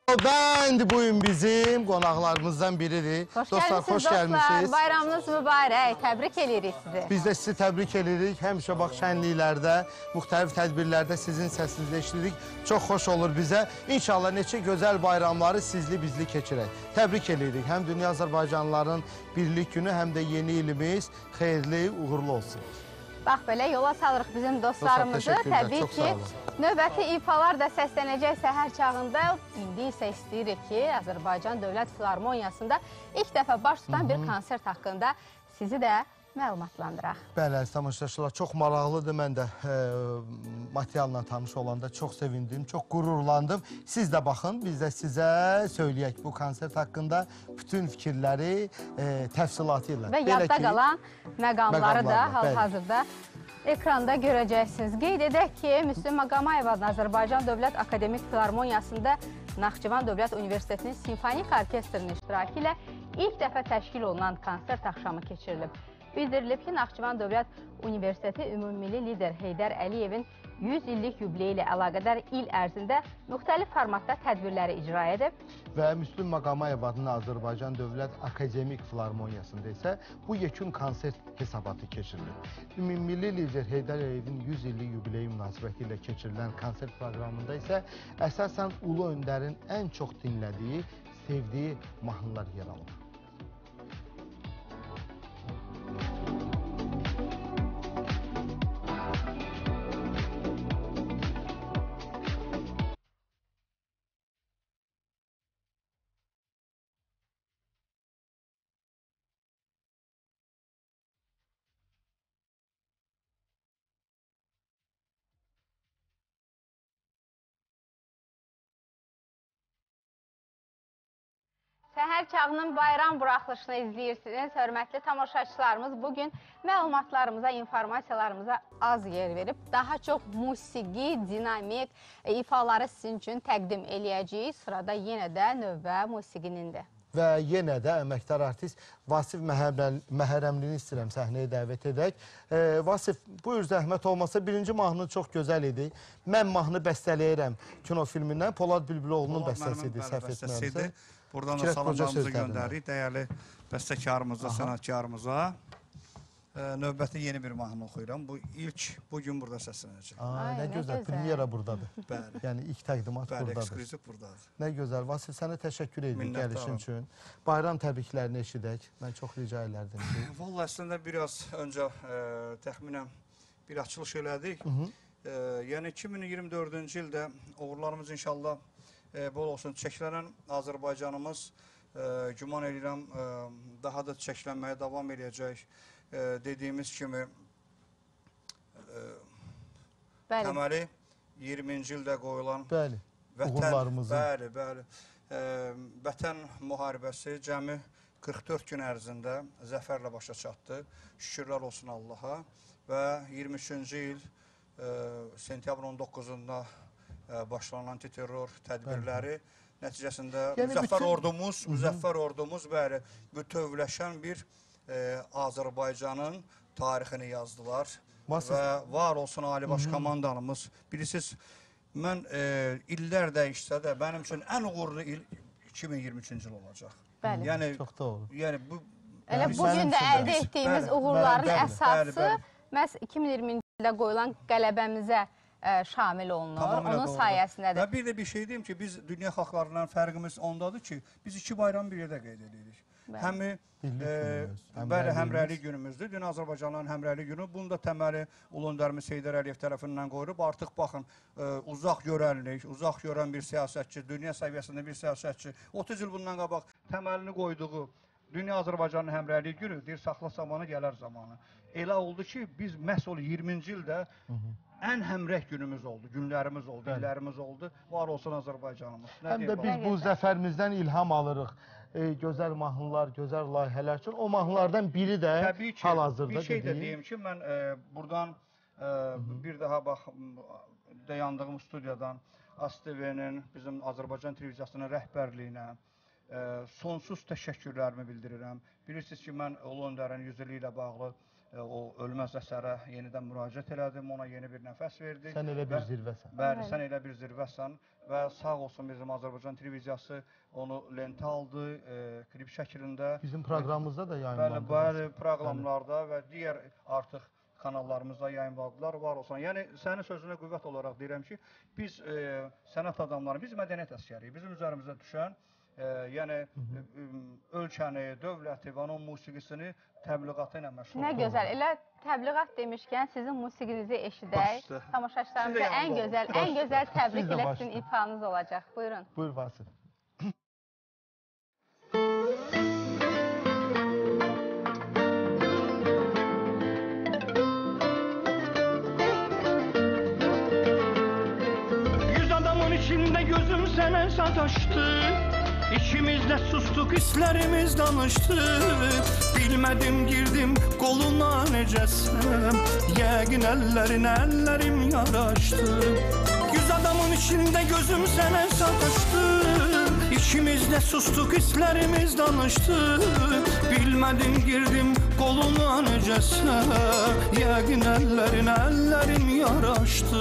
Bənd bugün bizim qonaqlarımızdan biridir. Hoş Dostlar, gəlmişsiniz xoş dostlar. gəlmişsiniz. Bayramınız mübarək. Təbrik edirik sizi. Biz də sizi təbrik edirik. Həmişə bax şənliklərdə, müxtəlif tədbirlərdə sizin səsinizi eşidirik. Çox xoş olur bizə. İnşallah neçə gözəl bayramları sizli bizli keçirək. Təbrik edirik. Həm Dünya Azərbaycanlıların Birlik Günü, həm də yeni ilimiz xeyirli, uğurlu olsun. Bax belə yola salırıq bizim dostlarımızı. Təbii ki, növbəti ifalar da səslənəcək səhər çağında. İndi isə istəyirik ki, Azərbaycan Dövlət Filarmoniyasında ilk dəfə baş tutan bir konsert haqqında sizi də məlumatlandıraq. Bəli, əziz tamaşaçılar, çox maraqlıdır. Mən də e, materialla tanış olanda çox sevindim, çox qürurlandım. Siz də baxın, biz də sizə söyləyək bu konsert haqqında bütün fikirləri e, təfsilatı ilə. Və yadda qalan məqamları da hal-hazırda ekranda görəcəksiniz. Qeyd edək ki, Müslüm Maqamayev'in Azərbaycan Dövlət Akademik Filarmoniyasında Naxçıvan Dövlət Universitetinin Simfonik Orkestrinin iştirakı ilə ilk dəfə təşkil olunan konsert axşamı keçirilib. Bildirilib ki, Naxçıvan Dövlət Universiteti Ümummilli lider Heydər Əliyevin yüz illik yubileyi ilə əlaqədar il ərzində müxtəlif formatda tədbirləri icra edib. Və Müslüm Maqamayev adına Azərbaycan Dövlət Akademik Filarmoniyasında isə bu yekun konsert hesabatı keçirilib. Ümummilli lider Heydər Əliyevin yüz illik yubileyi münasibəti ilə keçirilən konsert proqramında isə əsasən Ulu Öndərin ən çox dinlədiyi, sevdiyi mahnılar yer alır. Səhər çağının bayram buraxılışını izləyirsiniz. Hörmətli tamaşaçılarımız, bugün məlumatlarımıza, informasiyalarımıza az yer verib, daha çox musiqi, dinamik ifaları sizin üçün təqdim eləyəcəyik. Sırada yenə də növbə musiqinindir. Və yenə də əməkdar artist Vasif Məhərrəmlini istəyirəm səhnəyə dəvət edək. E, Vasif, buyur zəhmət olmasa, birinci mahnı çox gözəl idi. Mən mahnı bəstələyirəm kino filmindən. Polad Bülbüloğlu'nun bəstəsidir, səhv etməyəmsə. Buradan da salamlarımızı göndəririk dəyərli bəstəkarımıza, sənətkarımıza. Növbəti yeni bir mahnı oxuyuram. Bu ilk, bugün burada səslənəcək. Nə gözəl, premyera buradadır. Bəli. Yəni ilk təqdimat buradadır. Bəli, ekskluziv buradadır. Nə gözəl. Vasif, sənə təşəkkür edirik gəlişin üçün. Bayram təbriklərini eşidək. Mən çox rica elərdim ki. Vallahi əslində biraz öncə təxminən bir açılış elədik. Yəni iki min iyirmi dördüncü ildə uğurlarımız inşallah bol olsun. Çəkilənən Azərbaycanımız güman edirəm daha da çəkilənməyə davam edəcək. Dediyimiz kimi təməli iyirminci ildə qoyulan uğurlarımızın vətən müharibəsi cəmi qırx dörd gün ərzində zəfərlə başa çatdı. Şükürlər olsun Allaha və iyirmi üçüncü il sentyabrın on doqquzunda başlanan antiterror tədbirləri nəticəsində müzəffər ordumuz, müzəffər ordumuz bəli, bütövləşən bir Azərbaycanın tarixini yazdılar və var olsun Ali Baş Komandanımız. Bilirsiniz, mən illər dəyişsə də mənim üçün ən uğurlu il iki min iyirmi üçüncü il olacaq. Bəli, çox doğru. Elə bugün də əldə etdiyimiz uğurların əsası məhz iki min iyirminci ildə qoyulan qələbəmizə şamil olunur, onun sayəsindədir. Və bir də bir şey deyim ki, biz dünya xalqlarından fərqimiz ondadır ki, biz iki bayram bir yerdə qeyd edirik. Həmi həmrəylik günümüzdür, Dünya Azərbaycanların həmrəylik günü. Bunu da təməli Ulu Öndərimiz Heydər Əliyev tərəfindən qoyulub. Artıq baxın, uzaq görənlik, uzaq görən bir siyasətçi, dünya səviyyəsində bir siyasətçi, otuz il bundan qabaq təməlini qoyduğu Dünya Azərbaycanının həmrəylik günü, deyir, saxla zamanı, gələr zamanı. Elə oldu ki, biz məhz o iyirminci ildə ən həmrəh günümüz oldu, günlərimiz oldu, illərimiz oldu. Var olsun Azərbaycanımız. Həm də biz bu zəfərimizdən ilham alırıq. Gözəl mahnılar, gözəl layihələr üçün. O mahnılardan biri də hal-hazırda dediyim. Bir şey də deyim ki, mən buradan bir daha bax, dayandığım studiyadan A S T V-nin, bizim Azərbaycan televiziyasının rəhbərliyinə sonsuz təşəkkürlərimi bildirirəm. Bilirsiniz ki, mən Ulu Öndərin yüz ili ilə bağlı o ölməz əsərə yenidən müraciət elədim, ona yeni bir nəfəs verdik. Sən elə bir zirvəsən. Bəli, sən elə bir zirvəsən və sağ olsun bizim Azərbaycan televiziyası onu lentə aldı, e, klip şəklində. Bizim proqramımızda da yayınlandı. Bəli, bəli, proqramlarda və digər artıq kanallarımızda yayınladılar, var olsun. Yəni, sənin sözünə qüvvət olaraq deyirəm ki, biz e, sənət adamları, biz mədəniyyət əsgəriyik. Bizim üzərimizdə düşən, e, yəni e, ölkəni, dövləti və onun musiqisini təbliğatı ilə məşğul. Nə gözəl, elə təbliğat demişkən sizin musiqinizi eşidək. Tamaşaçılarımıza ən gözəl, ən gözəl təbrik ilə sizin ifanız olacaq. Buyurun. Buyur Vasif. İçinde gözüm sənə sataşdı, İkimizdə sustuk, hislərimiz danışdı. Bilmədim, girdim qoluna necəsəm, yəqin əllərin əllərim yaraşdı. Yüz adamın içində gözüm sənə sataşdı, İkimizdə sustuk, hislərimiz danışdı. Bilmədim, girdim qoluna necəsəm, yəqin əllərin əllərim yaraşdı.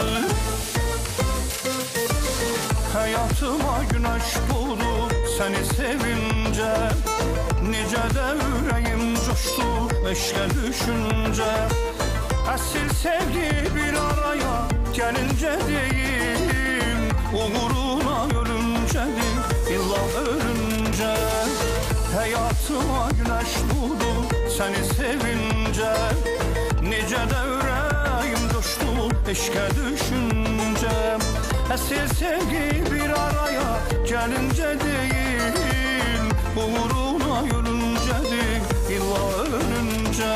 Hayatıma güneş doğdu seni sevince, Necə də ürəyim coşdu eşqə düşüncə. Əsil sevgi bir araya gəlincə deyim, uğruna ölüncədir illa ölüncə. Hayatıma güneş doğdu seni sevince, Necə də ürəyim coşdu eşqə düşüncə. Əsil sevgi bir araya gəlincə deyil, uğruna ölüncədir illa ölüncə.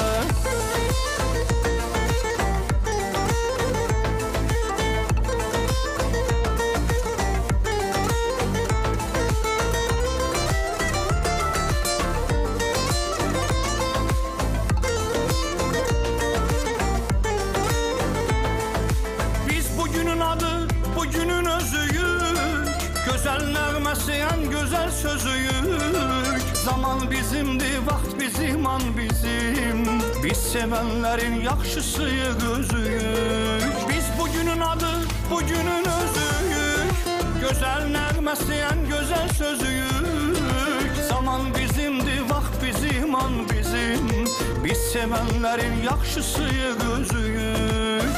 En güzel sözüyük, zaman bizimdi, vaxt bizim, an bizim. Biz sevenlerin yaxşısıyıq, özüyük. Biz bugünün adı, bugünün özüyük. Gözəl nəğməsi, en güzel sözüyük. Zaman bizimdi, vaxt bizim, an bizim. Biz sevenlerin yaxşısıyıq, özüyük.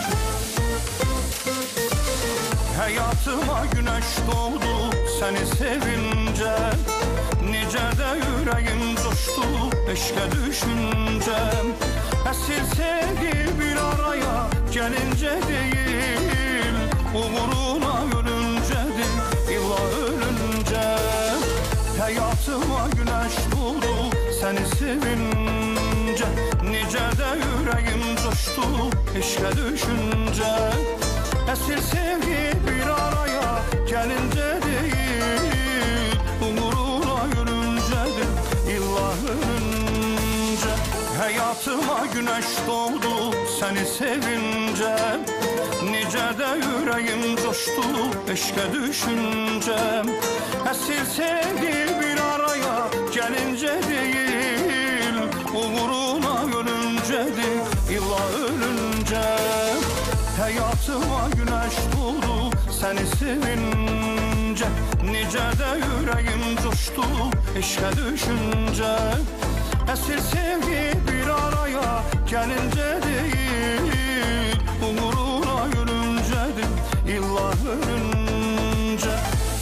Hayatıma güneş doğdu seni sevince, Necə də ürəyim coşdu eşqə düşüncə. Əsil sevgi bir araya gəlincə deyil, uğruna ölüncədir illa ölüncə. Hayatıma güneş doğdu seni sevince, Necə də ürəyim coşdu eşqə düşüncə. Əsil sevgi bir araya gəlincə deyil, uğruna ölüncədir illa ölüncə. Hayatıma güneş doğdu seni sevince, Necə də ürəyim coşdu eşqə düşüncə. Əsil sevgi bir araya gəlincə deyil, uğruna ölüncədir illa ölüncə. Hayatıma güneş doğdu seni sevince, Necə də ürəyim coşdu eşqə düşüncə. Əsil sevgi bir araya gəlincə deyil, uğruna ölüncədir illa ölüncə.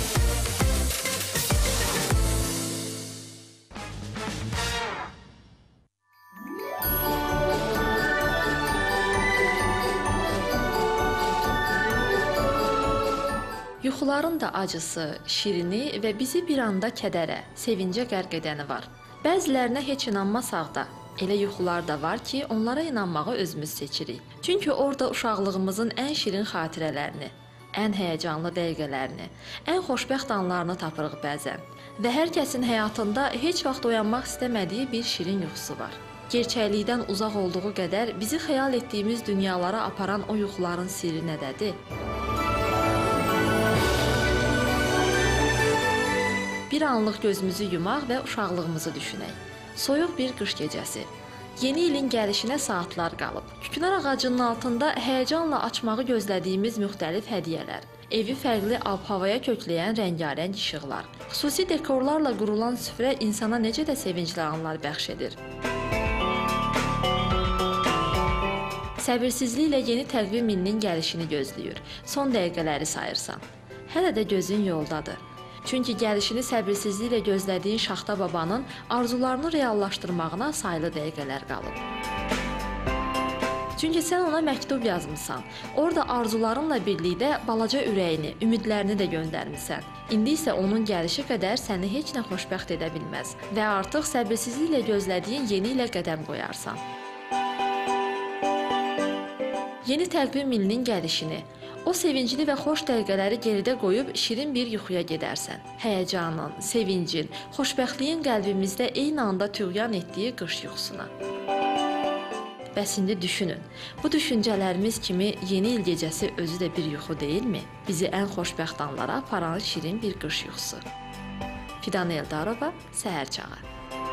Yuxuların da acısı, şirini və bizi bir anda kədərə, sevincə qərq edəni var. Bəzilərinə heç inanmasaq da, elə yuxular da var ki, onlara inanmağı özümüz seçirik. Çünki orada uşaqlığımızın ən şirin xatirələrini, ən həyəcanlı dəqiqələrini, ən xoşbəxt anlarını tapırıq bəzən. Və hər kəsin həyatında heç vaxt oyanmaq istəmədiyi bir şirin yuxusu var. Gerçəklikdən uzaq olduğu qədər bizi xəyal etdiyimiz dünyalara aparan o yuxuların sirri nədədir? Bir anlıq gözümüzü yumaq və uşaqlığımızı düşünək. Soyuq bir qış gecəsi. Yeni ilin gəlişinə saatlar qalıb. Kükünar ağacının altında həyəcanla açmağı gözlədiyimiz müxtəlif hədiyyələr, evi fərqli ab-havaya kökləyən rəngarəng işıqlar, xüsusi dekorlarla qurulan süfrə insana necə də sevincli anlar bəxş edir. Səbirsizliklə yeni təqvim ilinin gəlişini gözləyir, son dəqiqələri sayırsan. Hələ də gözün yoldadır. Çünki gəlişini səbirsizliklə gözlədiyin Şaxta babanın arzularını reallaşdırmağına sayılı dəqiqələr qalıb. Çünki sən ona məktub yazmısan, orada arzularınla birlikdə balaca ürəyini, ümidlərini də göndərmisən. İndi isə onun gəlişi qədər səni heç nə xoşbəxt edə bilməz və artıq səbirsizliklə gözlədiyin yeni ilə qədəm qoyarsan. Yeni təqvim ilinin gəlişini, o sevincli və xoş dəqiqələri geridə qoyub şirin bir yuxuya gedərsən. Həyəcanın, sevincin, xoşbəxtliyin qəlbimizdə eyni anda tüğyan etdiyi qış yuxusuna. Bəs indi düşünün, bu düşüncələrimiz kimi yeni il gecəsi özü də bir yuxu deyilmi? Bizi ən xoşbəxt anlara aparan şirin bir qış yuxusu. Fidan Eldarova, Səhər Çağı.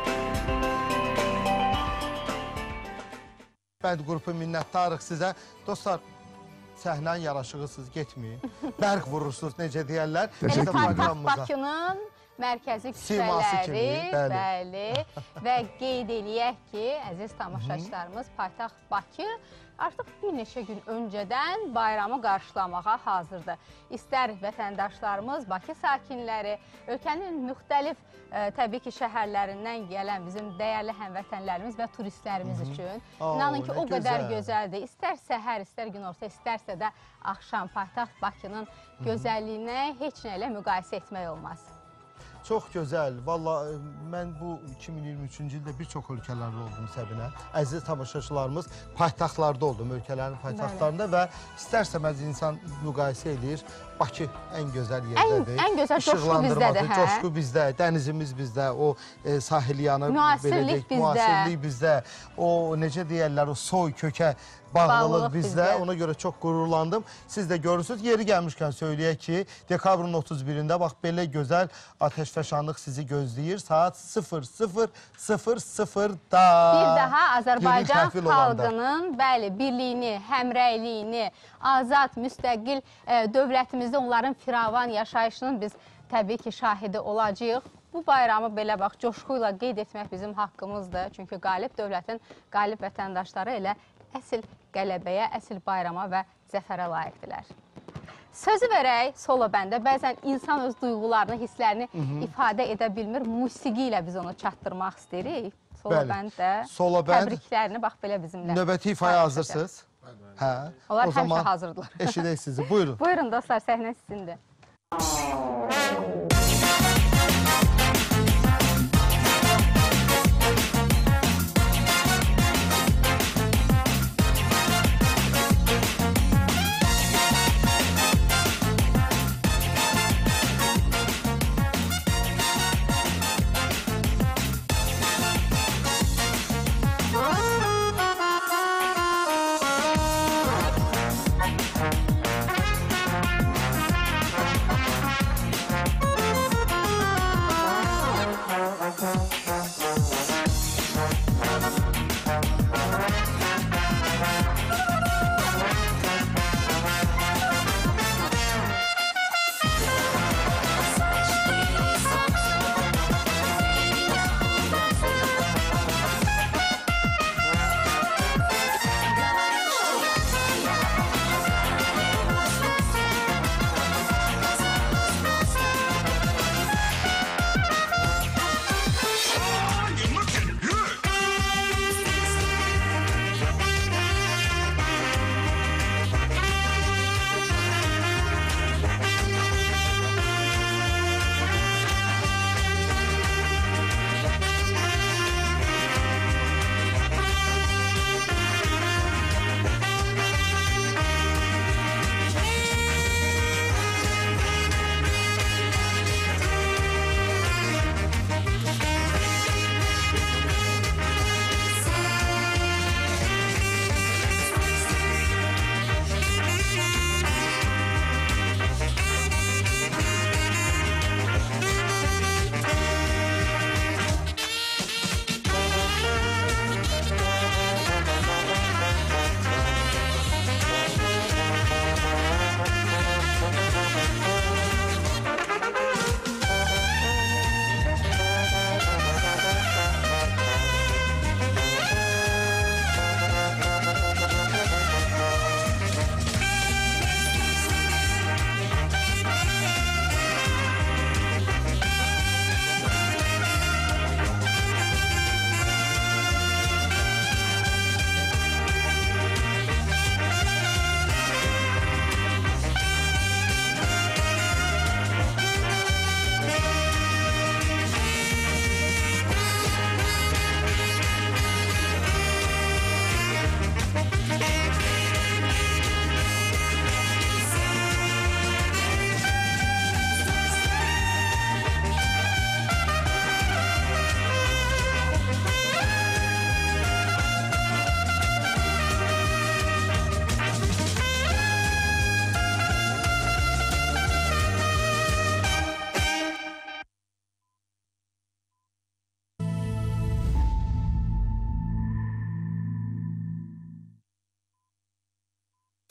Bəd qrupu minnətdarıq sizə. Dostlar, səhnən yaraşığısınız, getməyin. Bərq vurursunuz, necə deyərlər. Elə Paytaxt Bakının mərkəzi küçələri, bəli, və qeyd eləyək ki, əziz tamaşaçılarımız, Paytaxt Bakı artıq bir neçə gün öncədən bayramı qarşılamağa hazırdır. İstər vətəndaşlarımız, Bakı sakinləri, ölkənin müxtəlif təbii ki, şəhərlərindən gələn bizim dəyərli həmvətənlərimiz və turistlərimiz üçün. İnanın ki, o qədər gözəldir. İstər səhər, istər gün orta, istərsə də axşam Paytaxt Bakının gözəlliyinə heç nə ilə müqayisə etmək olmaz. Çox gözəl. Valla mən bu iki min iyirmi üçüncü ildə bir çox ölkələrdə oldum Səbinə. Əziz tamaşaçılarımız, paytaxtlarda oldum, ölkələrin paytaxtlarında və istərsəməz insan müqayisə edir. Bakı ən gözəl yerdədir. Ən gözəl coşku bizdədir. Coşku bizdə, dənizimiz bizdə, o sahil yanı, müasirlik bizdə. Müasirlik bizdə, o necə deyərlər, o soy kökə bağlılıq bizdə. Ona görə çox qürurlandım. Siz də görürsünüz. Yeri gəlmişkən söyləyək ki, dekabrın otuz birində bax belə gözəl ateşfəşanlıq sizi gözləyir. Saat sıfır sıfır sıfır sıfırda. Bir daha Azərbaycan xalqının bəli, birliyini, həmrəyliyini, azad, müstəqil dövlətimizdə onların firavan yaşayışının biz təbii ki, şahidi olacağıq. Bu bayramı belə bax, coşquyla qeyd etmək bizim haqqımızdır. Çünki qalib dövlətin qalib vətəndaşları elə əsl qələbəyə, əsl bayrama və zəfərə layiqdirlər. Sözü verək, solo bəndə bəzən insan öz duyğularını, hisslərini ifadə edə bilmir. Musiqi ilə biz onu çatdırmaq istəyirik. Solo bəndə təbriklərini bax belə bizimlə. Növbəti ifaya hazırsınız? Onlar həmişə hazırdılar. Eşidək sizi, buyurun. Buyurun dostlar, səhnə sizindir.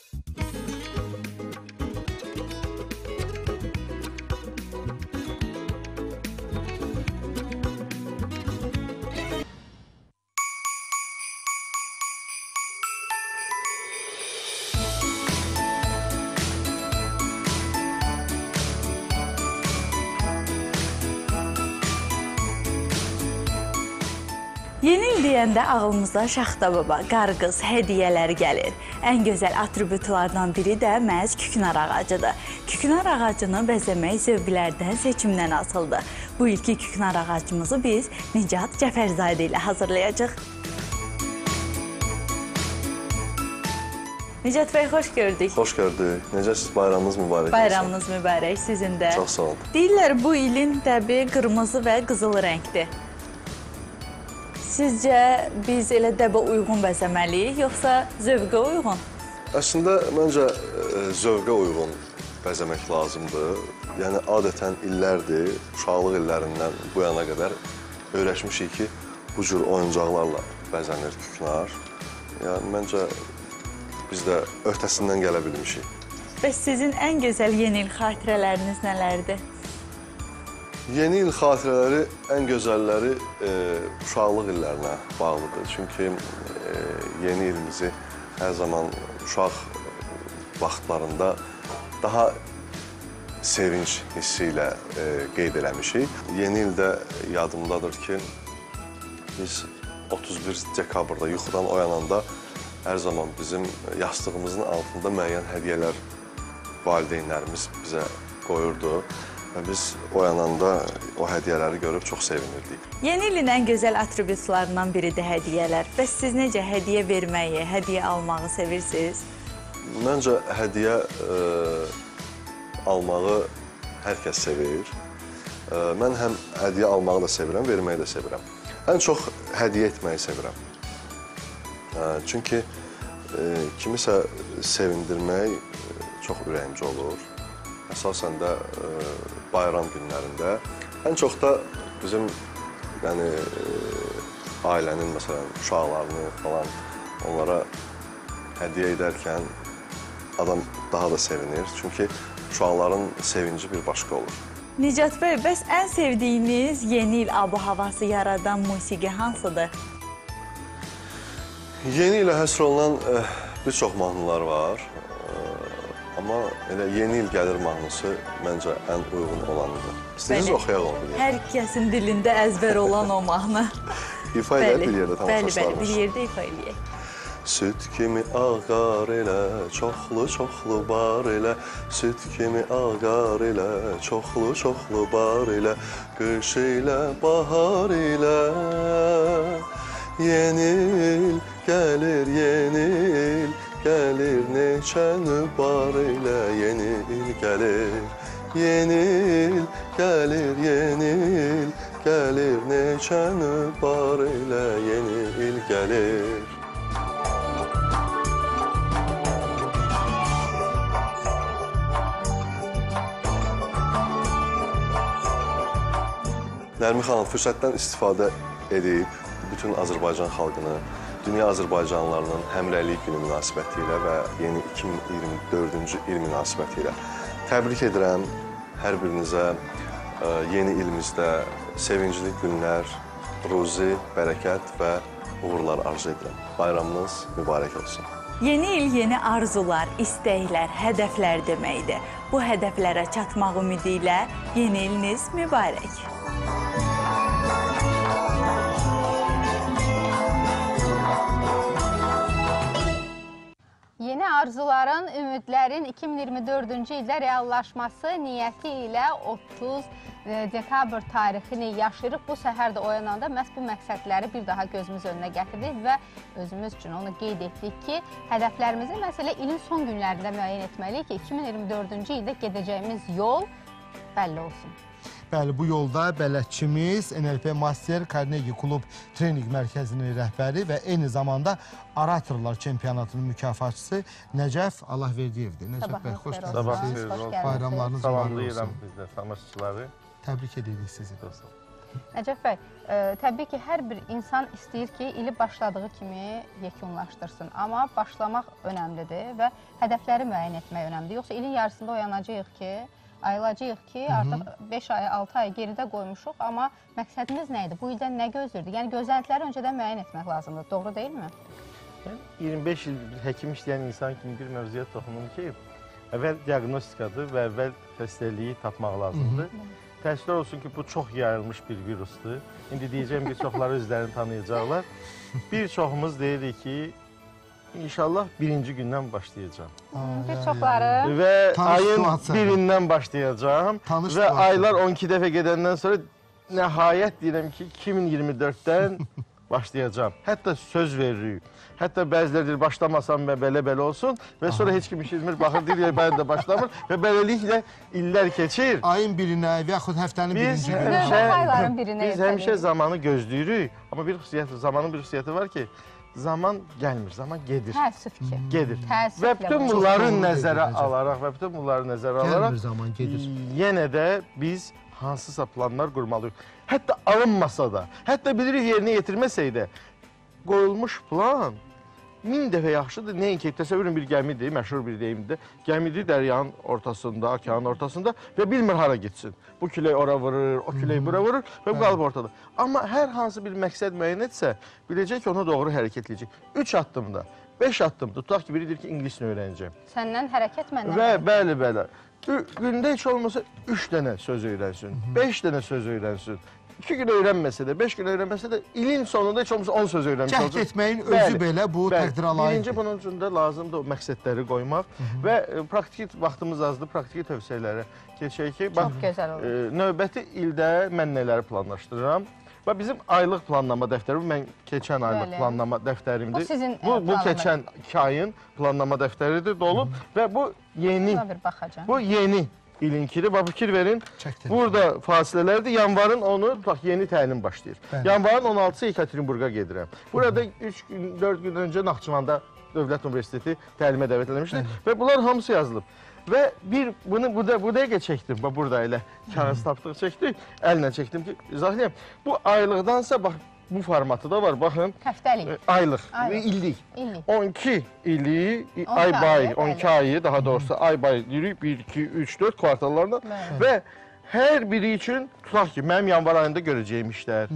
Yeni il deyəndə ağlımıza Şaxta baba, qarqız, hədiyyələr gəlir. Ən gözəl atributlardan biri də məhz küknar ağacıdır. Küknar ağacını bəzəmək zövqlərdən, seçimdən asılıdır. Bu ilki küknar ağacımızı biz Nicat Cəfərzadə ilə hazırlayacaq. Nicat bəy, xoş gördük. Xoş gördük. Necəsiz? Bayramınız mübarək olsun. Bayramınız mübarək, sizin də. Çox sağ olun. Deyirlər, bu ilin dəbi qırmızı və qızıl rəngdir. Sizcə biz elə dəbə uyğun bəzəməliyik, yoxsa zövqə uyğun? Əslində, məncə zövqə uyğun bəzəmək lazımdır. Yəni, adətən illərdir, uşaqlıq illərindən bu yana qədər öyrəşmişik ki, bu cür oyuncaqlarla bəzənir küknar. Yəni, məncə biz də öhdəsindən gələ bilmişik. Bəs sizin ən gözəl yeni il xatirələriniz nələrdir? Yeni il xatirələri, ən gözəlləri e, uşaqlıq illərinə bağlıdır. Çünki e, yeni ilimizi hər zaman uşaq vaxtlarında daha sevinç hissi ilə e, qeyd eləmişik. Yeni ildə yadımdadır ki, biz otuz bir dekabrda yuxudan oyananda hər zaman bizim yastığımızın altında müəyyən hədiyyələr valideynlərimiz bizə qoyurdu. Və biz oyananda o hədiyyələri görüb çox sevinirdik. Yeni ilin ən gözəl atributlarından biridir hədiyyələr. Bəs siz necə hədiyyə verməyi, hədiyyə almağı sevirsiniz? Məncə hədiyyə e, almağı hər kəs sevir. E, mən həm hədiyyə almağı da sevirəm, verməyi də sevirəm. Ən çox hədiyyə etməyi sevirəm. E, çünki e, kimisə sevindirmək çox ürəyimci olur. Əsasən də e, bayram günlərində. Ən çox da bizim yəni, e, ailənin, məsələn, uşaqlarını falan onlara hədiyyə edərkən adam daha da sevinir. Çünki uşaqların sevinci bir başqa olur. Nicat bəy, bəs ən sevdiyiniz yeni il abu-havası yaradan musiqi hansıdır? Yeni ilə həsr olunan e, bir çox mahnılar var. Amma elə yeni il gəlir mahnısı məncə ən uyğun olanıdır. İstəyirsiniz oxuyaq onu bir yerdə. Hər kəsin dilində əzbər olan o mahnı. İfa edək bir yerdə tamaşaçılarımız. Bəli, bəli, bir yerdə ifa edək. Süt kimi ağar elə, çoxlu-çoxlu bar elə, süt kimi ağar elə, çoxlu-çoxlu bar elə, qış ilə, bahar ilə, yeni il gəlir, yeni il gəlir, neçə nübar ilə, yeni il gəlir, yeni il gəlir, yeni il gəlir, neçə nübar ilə, yeni il gəlir. Nərmin xanım fürsətdən istifadə edib bütün Azərbaycan xalqını, dünya Azərbaycanlılarının həmrəylik günü münasibəti ilə və yeni iki min iyirmi dördüncü il münasibəti ilə təbrik edirəm hər birinizə. Yeni ilimizdə sevincli günlər, ruzi, bərəkət və uğurlar arzu edirəm. Bayramınız mübarək olsun. Yeni il yeni arzular, istəklər, hədəflər deməkdir. Bu hədəflərə çatmaq ümidi ilə yeni iliniz mübarək. Yeni arzuların, ümidlərin iki min iyirmi dördüncü ildə reallaşması niyyəti ilə otuz dekabr tarixini yaşayırıq. Bu səhər də oyananda məhz bu məqsədləri bir daha gözümüz önünə gətirdik və özümüz üçün onu qeyd etdik ki, hədəflərimizi məsələ ilin son günlərində müəyyən etməliyik ki, iki min iyirmi dördüncü ildə gedəcəyimiz yol bəlli olsun. Bəli, bu yolda bələdçimiz, N L P Master Carnegie Klub Trening Mərkəzinin rəhbəri və eyni zamanda Oratorlar Çempionatının mükafatçısı Nəcəf Allahverdiyevdir. Nəcəf bəy, xoş gəldiniz. Bayramlarınız mübarək olsun. Salamlayıram biz də tamaşaçıları. Təbrik edirik sizi. Nəcəf bəy, e, təbii ki, hər bir insan istəyir ki, ili başladığı kimi yekunlaşdırsın. Amma başlamaq önəmlidir və hədəfləri müəyyən etmək önəmlidir. Yoxsa ilin yarısında oyanacağıq ki, ayılacağıq ki, artıq beş ay, altı ay geridə qoymuşuq. Amma məqsədimiz nə idi? Bu ildən nə gözlürdük? Yəni, gözləntiləri öncədən müəyyən etmək lazımdır. Doğru deyilmi? iyirmi beş il həkim işləyən insan kimi bir mövzuya toxunum ki, əvvəl diaqnostikadır və əvvəl xəstəliyi tapmaq lazımdır. Təəssüflər olsun ki, bu çox yayılmış bir virusdur. İndi deyəcəyim bir çoxları özlərini tanıyacaqlar. Bir çoxumuz deyirik ki, inşallah birinci gündən başlayacağam. Bir çoxları... Və ayın birindən başlayacağam və aylar on iki dəfə gedəndən sonra nəhayət deyirəm ki, iki min iyirmi dörddən başlayacağam. Hətta söz veririk. Hətta bəziləri deyir, başlamasam və belə-belə olsun və sonra heç kim işitmir, baxır, deyir, mən də başlamır və beləliklə illər keçir. Ayın birinə və yaxud həftənin birinci günü. Biz həmişə zamanı gözləyirik, amma bir xüsusiyyəti, zamanın bir xüsusiyyəti var ki, zaman gəlmir, zaman gedir. Təəssüf ki. Gedir. Və bütün bunları nəzərə alaraq və bütün bunları nəzərə alaraq yenə də biz hansısa planlar qurmalıyıq. Hətta alınmasa da, hətta bilirik yerinə yetirməsək də, qoyulmuş plan min dəfə yaxşıdır. Nəinki, təsəvvürün bir gəmidir, məşhur bir deyimdir. Gəmidir dəryanın ortasında, okeanın ortasında və bilmir hara gitsin. Bu külək ora vurur, o külək bura vurur və bu qalıb ortada. Amma hər hansı bir məqsəd müəyyən etsə, biləcək ki, ona doğru hərəkət edəcək. Üç addımda, beş addımda, tutaq ki, biridir ki, ingilisini öyrənəcəm. Səndən hərəkət məndən Və bəli, bəli. Gündə heç olmasa üç dənə söz öyrənsin, beş dənə söz öyrənsin. İki gün öyrənməsə də, beş gün öyrənməsə də, ilin sonunda heç olmasa on söz öyrənmiş olacaq. Cəhd etməyin özü belə bu təqdirə layiqdir. Birinci bunun üçün də lazımdır o məqsədləri qoymaq və praktik vaxtımız azdır, praktiki tövsiyələrə keçək ki, növbəti ildə mən nələri planlaşdırıram. Və bizim aylıq planlama dəftəri, mən keçən aylıq planlama dəftərimdir. Bu sizin Bu keçən iki ayın planlama dəftəridir, dolub və bu yeni, bu yeni ilinkidir. Bax, fikir verin, burada fasilələrdir. Yanvarın onu, tutaq, yeni təlim başlayır. Yanvarın on altısı Ekaterinburqa gedirəm. Burada üç gün, dörd gün öncə Naxçıvanda Dövlət Universiteti təlimə dəvət edilmişdir və bunlar hamısı yazılıb. Və bir, bunu bu dəqiqə çəkdim, burada elə kağız tapdıq çəkdik, əllə çəkdim ki, izahlayayım. Bu aylıqdansa, bax, bu formatı da var, baxın. Həftəlik. Aylıq, illik. on iki ili, ay bay, on iki ayı, daha doğrusu ay bay deyirik, bir, iki, üç, dörd kvartallarla və hər biri üçün, tutaq ki, mənim yanvar ayında görəcəyim işlər,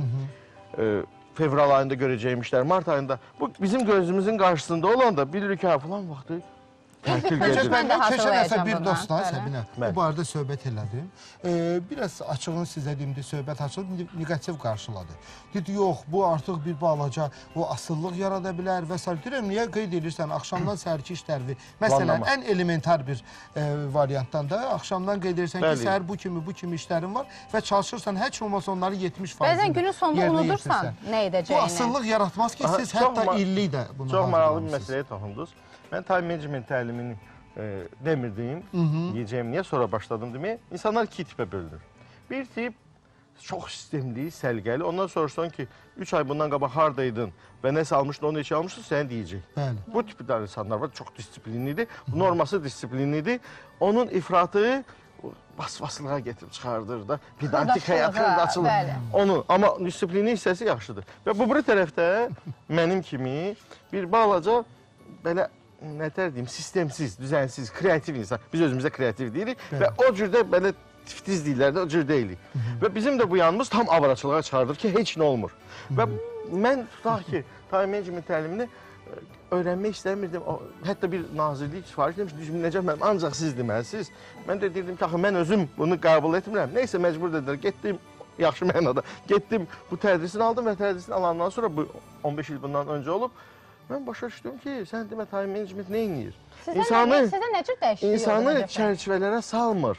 fevral ayında görəcəyim işlər, mart ayında, bu bizim gözümüzün qarşısında olan da bilirik ki, falan vaxtı təhkil gedir. Keçən əsə bir dostla, Səbinə, bu barədə söhbət elədim. Biraz açığını sizə deyim, söhbət açıldı, negativ qarşıladı. Dedi, yox, bu artıq bir balaca o asıllıq yarada bilər və s. Deyirəm, niyə qeyd edirsən, axşamdan səhərki işlərvi? Məsələn, ən elementar bir variantdan da, axşamdan qeyd edirsən ki, səhər bu kimi, bu kimi işlərin var və çalışırsan, heç olmasa onları yetmiş faiz bəzən günün sonunda unudursan nə edəcəyini. Bu asıllıq yaratmaz ki, siz hətta illik də bunu Çox maraqlı bir məsələyə toxundunuz. Mən time management təlimini demirdim, yiyəcəyim niyə, sonra başladım deməyə. İnsanlar iki tipə bölünür. Bir tip çox sistemli, səlqəli. Ondan soruşsan ki, üç ay bundan qabaq haradaydın və nəsə almışdın, onu neçə almışdın, sənə deyəcək. Bu tipdən insanlar var, çox disiplinlidir. Norması disiplinlidir. Onun ifratı bas-baslığa getirib çıxardır da, pedantik həyatını da açılır. Onu, amma disiplini hissəsi yaxşıdır. Və bu biri tərəfdə mənim kimi bir balaca belə nətər deyim, sistemsiz, düzənsiz, kreativ insan. Biz özümüzdə kreativ deyirik və o cürdə belə tiftiz deyirlər də o cür deyilik. Və bizim də bu yanımız tam avaraçılığa çıxardır ki, heç nə olmur. Və mən tutaq ki, time management təlimini öyrənmək istəmirdim. Hətta bir nazirlik sifariş demiş, necə mənim, ancaq siz deməlisiniz. Mən də dedim ki, mən özüm bunu qəbul etmirəm. Neysə, məcbur dedilər, getdim, yaxşı mənada, getdim, bu tədrisini aldım və tədrisini alandan sonra, bu on beş il bundan öncə olub, mən başa düşdüm ki, sən demə time management nə inir? Sizdə nə cür dəyişiklik İnsanı çərçivələrə salmır.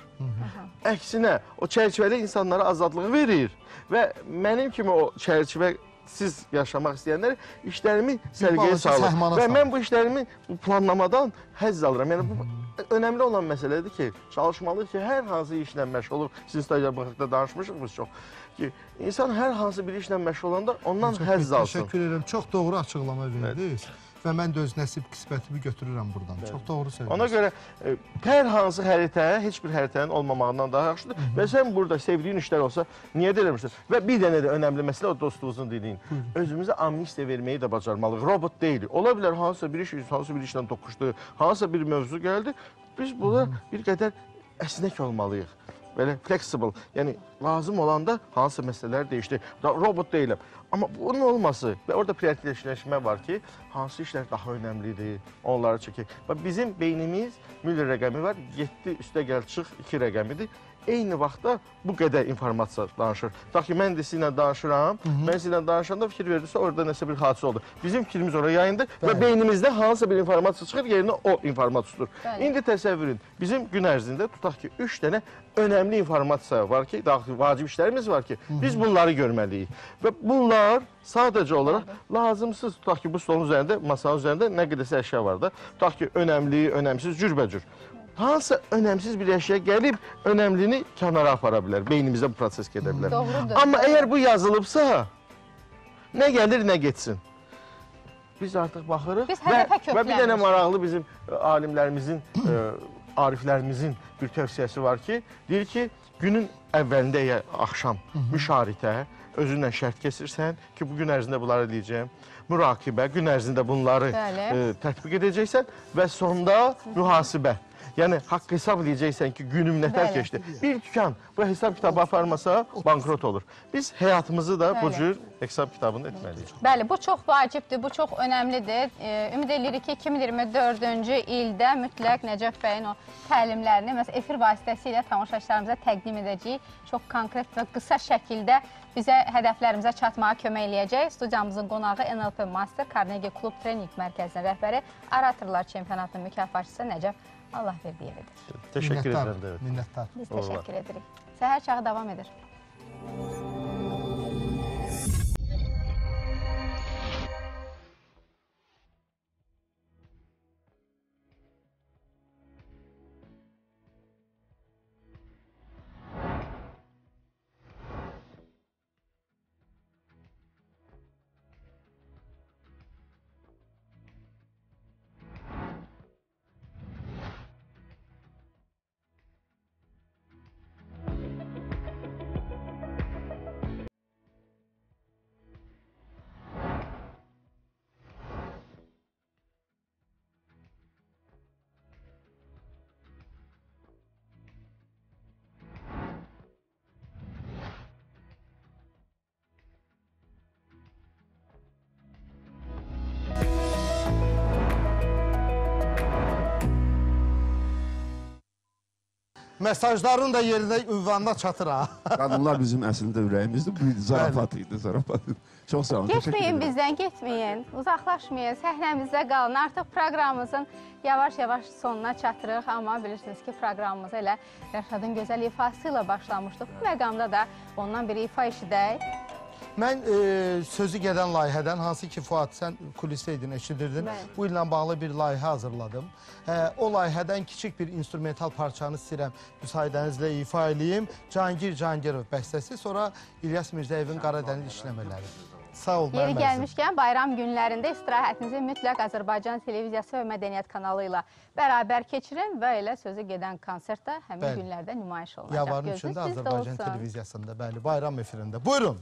Əksinə, o çərçivələ insanlara azadlığı verir və mənim kimi o çərçivəsiz yaşamaq istəyənləri işlərimi sərgiyə salır. Və mən bu işlərimi bu planlamadan həzz alıram. Yəni, bu önəmli olan məsələdir ki, çalışmalıyıq ki, hər hansı işlə məşğul olur. Siz stajyablıqda danışmışıq biz çox. Ki, insan hər hansı bir işlə məşğul olanda ondan həzz alsın. Təşəkkür edirəm. Çox doğru açıqlama verdiniz. və mən də öz nəsib qismətimi götürürəm buradan. Çox doğru söylüyorsun. Ona görə e, hər hansı xəritə heç bir xəritənin olmamağından daha yaxşıdır. Hı -hı. Və sən burada sevdiyin işlər olsa niyə eləmirsən? Və bir dənə də önəmli məsələ o dostluğunuzun dediyin. Özümüzə amnistiya verməyi də bacarmalıyıq. Robot deyilik. Ola bilər hansısa bir iş, hansısa bir işlə toqquşdu, hansısa bir mövzu gəldi. Biz buna bir qədər əsnək olmalıyıq. Belə flexible, yəni lazım olanda hansısa məsələlər dəyişdi. Robot deyiləm. Amma bunun olması və orada prioritetləşmə var ki, hansı işlər daha önəmlidir, onları çəkək. Bizim beynimiz Müller rəqəmi var, yeddi üstə gəl çıx iki rəqəmidir. Eyni vaxtda bu qədər informasiya danışır. Tutaq ki, mən də sizinlə danışıram, Hı -hı. mən sizinlə danışanda fikir verirsə, orada nəsə bir hadisə oldu. Bizim fikrimiz oraya yayındır və beynimizdə hansısa bir informasiya çıxır, yerinə o informasiya tutur. Bəli. İndi təsəvvürün, bizim gün ərzində tutaq ki, üç dənə önəmli informasiya var ki, daxil vacib işlərimiz var ki, Hı -hı. biz bunları görməliyik. Və bunlar sadəcə olaraq Bəli. lazımsız, tutaq ki, bu stolun üzərində, masanın üzərində nə qədərsə əşya var da, tutaq ki, önəmli, önəmsiz, cürbəcür. Hansısa önəmsiz bir əşya gəlib, önəmlini kənara apara bilər, beynimizdə bu proses gedə bilər. Doğrudur. Amma əgər bu yazılıbsa, nə gəlir, nə getsin. Biz artıq baxırıq Biz və, və bir dənə köklənirik. maraqlı bizim alimlərimizin, e, ariflərimizin bir tövsiyəsi var ki, deyir ki, günün əvvəlində ya axşam müşaritə, özünlə şərt kesirsən ki, bu gün ərzində bunları deyəcəyim. Mürakibə, gün ərzində bunları e, tətbiq edəcəksən və sonda mühasibə. Yəni, haqq hesab edəcəksən ki, günüm nətər keçdi. Bir tükan bu hesab kitabı aparmasa bankrot olur. Biz həyatımızı da bu cür hesab kitabını etməliyik. Bəli, bu çox vacibdir, bu çox önəmlidir. E, ümid edirik ki, iki min iyirmi dördüncü ildə mütləq Nəcəf bəyin o təlimlərini məsələn, efir vasitəsilə tamaşaçılarımıza təqdim edəcəyik. Çox konkret və qısa şəkildə bizə hədəflərimizə çatmağa kömək eləyəcək. Studiyamızın qonağı N L P Master Carnegie Club Trening Mərkəzinin rəhbəri, Aratorlar Çempionatının mükafatçısı Nəcəf Allah verdiyi evidir. Təşəkkür edirəm. Minnəttar. Biz təşəkkür edirik. Səhər çağı davam edir. Mesajların da yerində ünvanına çatır ha. Qadınlar bizim əslində ürəyimizdir. Bu zarafat idi, zarafat. Çox sağ olun. Getməyin bizdən, getməyin. Uzaqlaşmayın, səhnəmizdə qalın. Artıq proqramımızın yavaş-yavaş sonuna çatırıq. Amma bilirsiniz ki, proqramımız elə Rəşadın gözəl ifası ilə başlamışdıq. Bu məqamda da ondan bir ifa işidək. Mən e, sözü gedən layihədən, hansı ki Fuad sən kulisdeydin, eşidirdin, Bəli. bu ilə bağlı bir layihə hazırladım. E, o layihədən kiçik bir instrumental parçanı istəyirəm müsaadənizlə ifa edeyim. Cahangir Cahangirov bəstəsi, sonra İlyas Mirzəyevin Qaradəniz işləmələri. Sağ ol, Yeri gəlmişkən bayram günlərində istirahətinizi mütləq Azərbaycan Televiziyası və Mədəniyyət kanalı ilə bərabər keçirin və elə sözü gedən konsert də həmin Bəli. günlərdə nümayiş olunacaq. Yavarın içində Azərbaycan Televiziyasında, bəli, bayram efirində. Buyurun.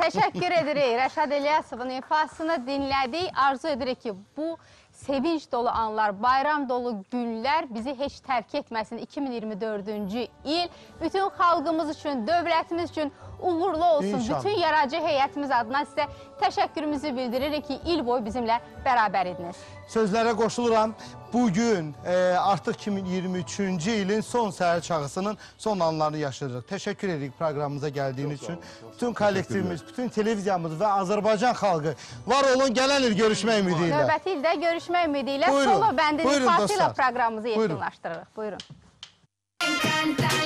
Təşəkkür edirik. Rəşad İlyasovun ifasını dinlədik. Arzu edirik ki, bu sevinç dolu anlar, bayram dolu günlər bizi heç tərk etməsin. iki min iyirmi dördüncü il bütün xalqımız üçün, dövlətimiz üçün uğurlu olsun. İnşallah. Bütün yaradıcı heyətimiz adına sizə təşəkkürümüzü bildiririk ki, il boyu bizimlə bərabər idiniz. Sözlərə qoşuluram. Bugün e, artıq iki min iyirmi üçüncü ilin son səhər çağısının son anlarını yaşayırıq. Təşəkkür edirik proqramımıza gəldiyiniz üçün. Bütün kollektivimiz, bütün televiziyamız və Azərbaycan xalqı var olun, gələn il görüşmək ümidi ilə. Növbəti ildə görüşmək ümidi ilə Buyurun, solo bəndinin buyurun ifası ilə dostlar. proqramımızı Buyurun. yekunlaşdırırıq. Buyurun.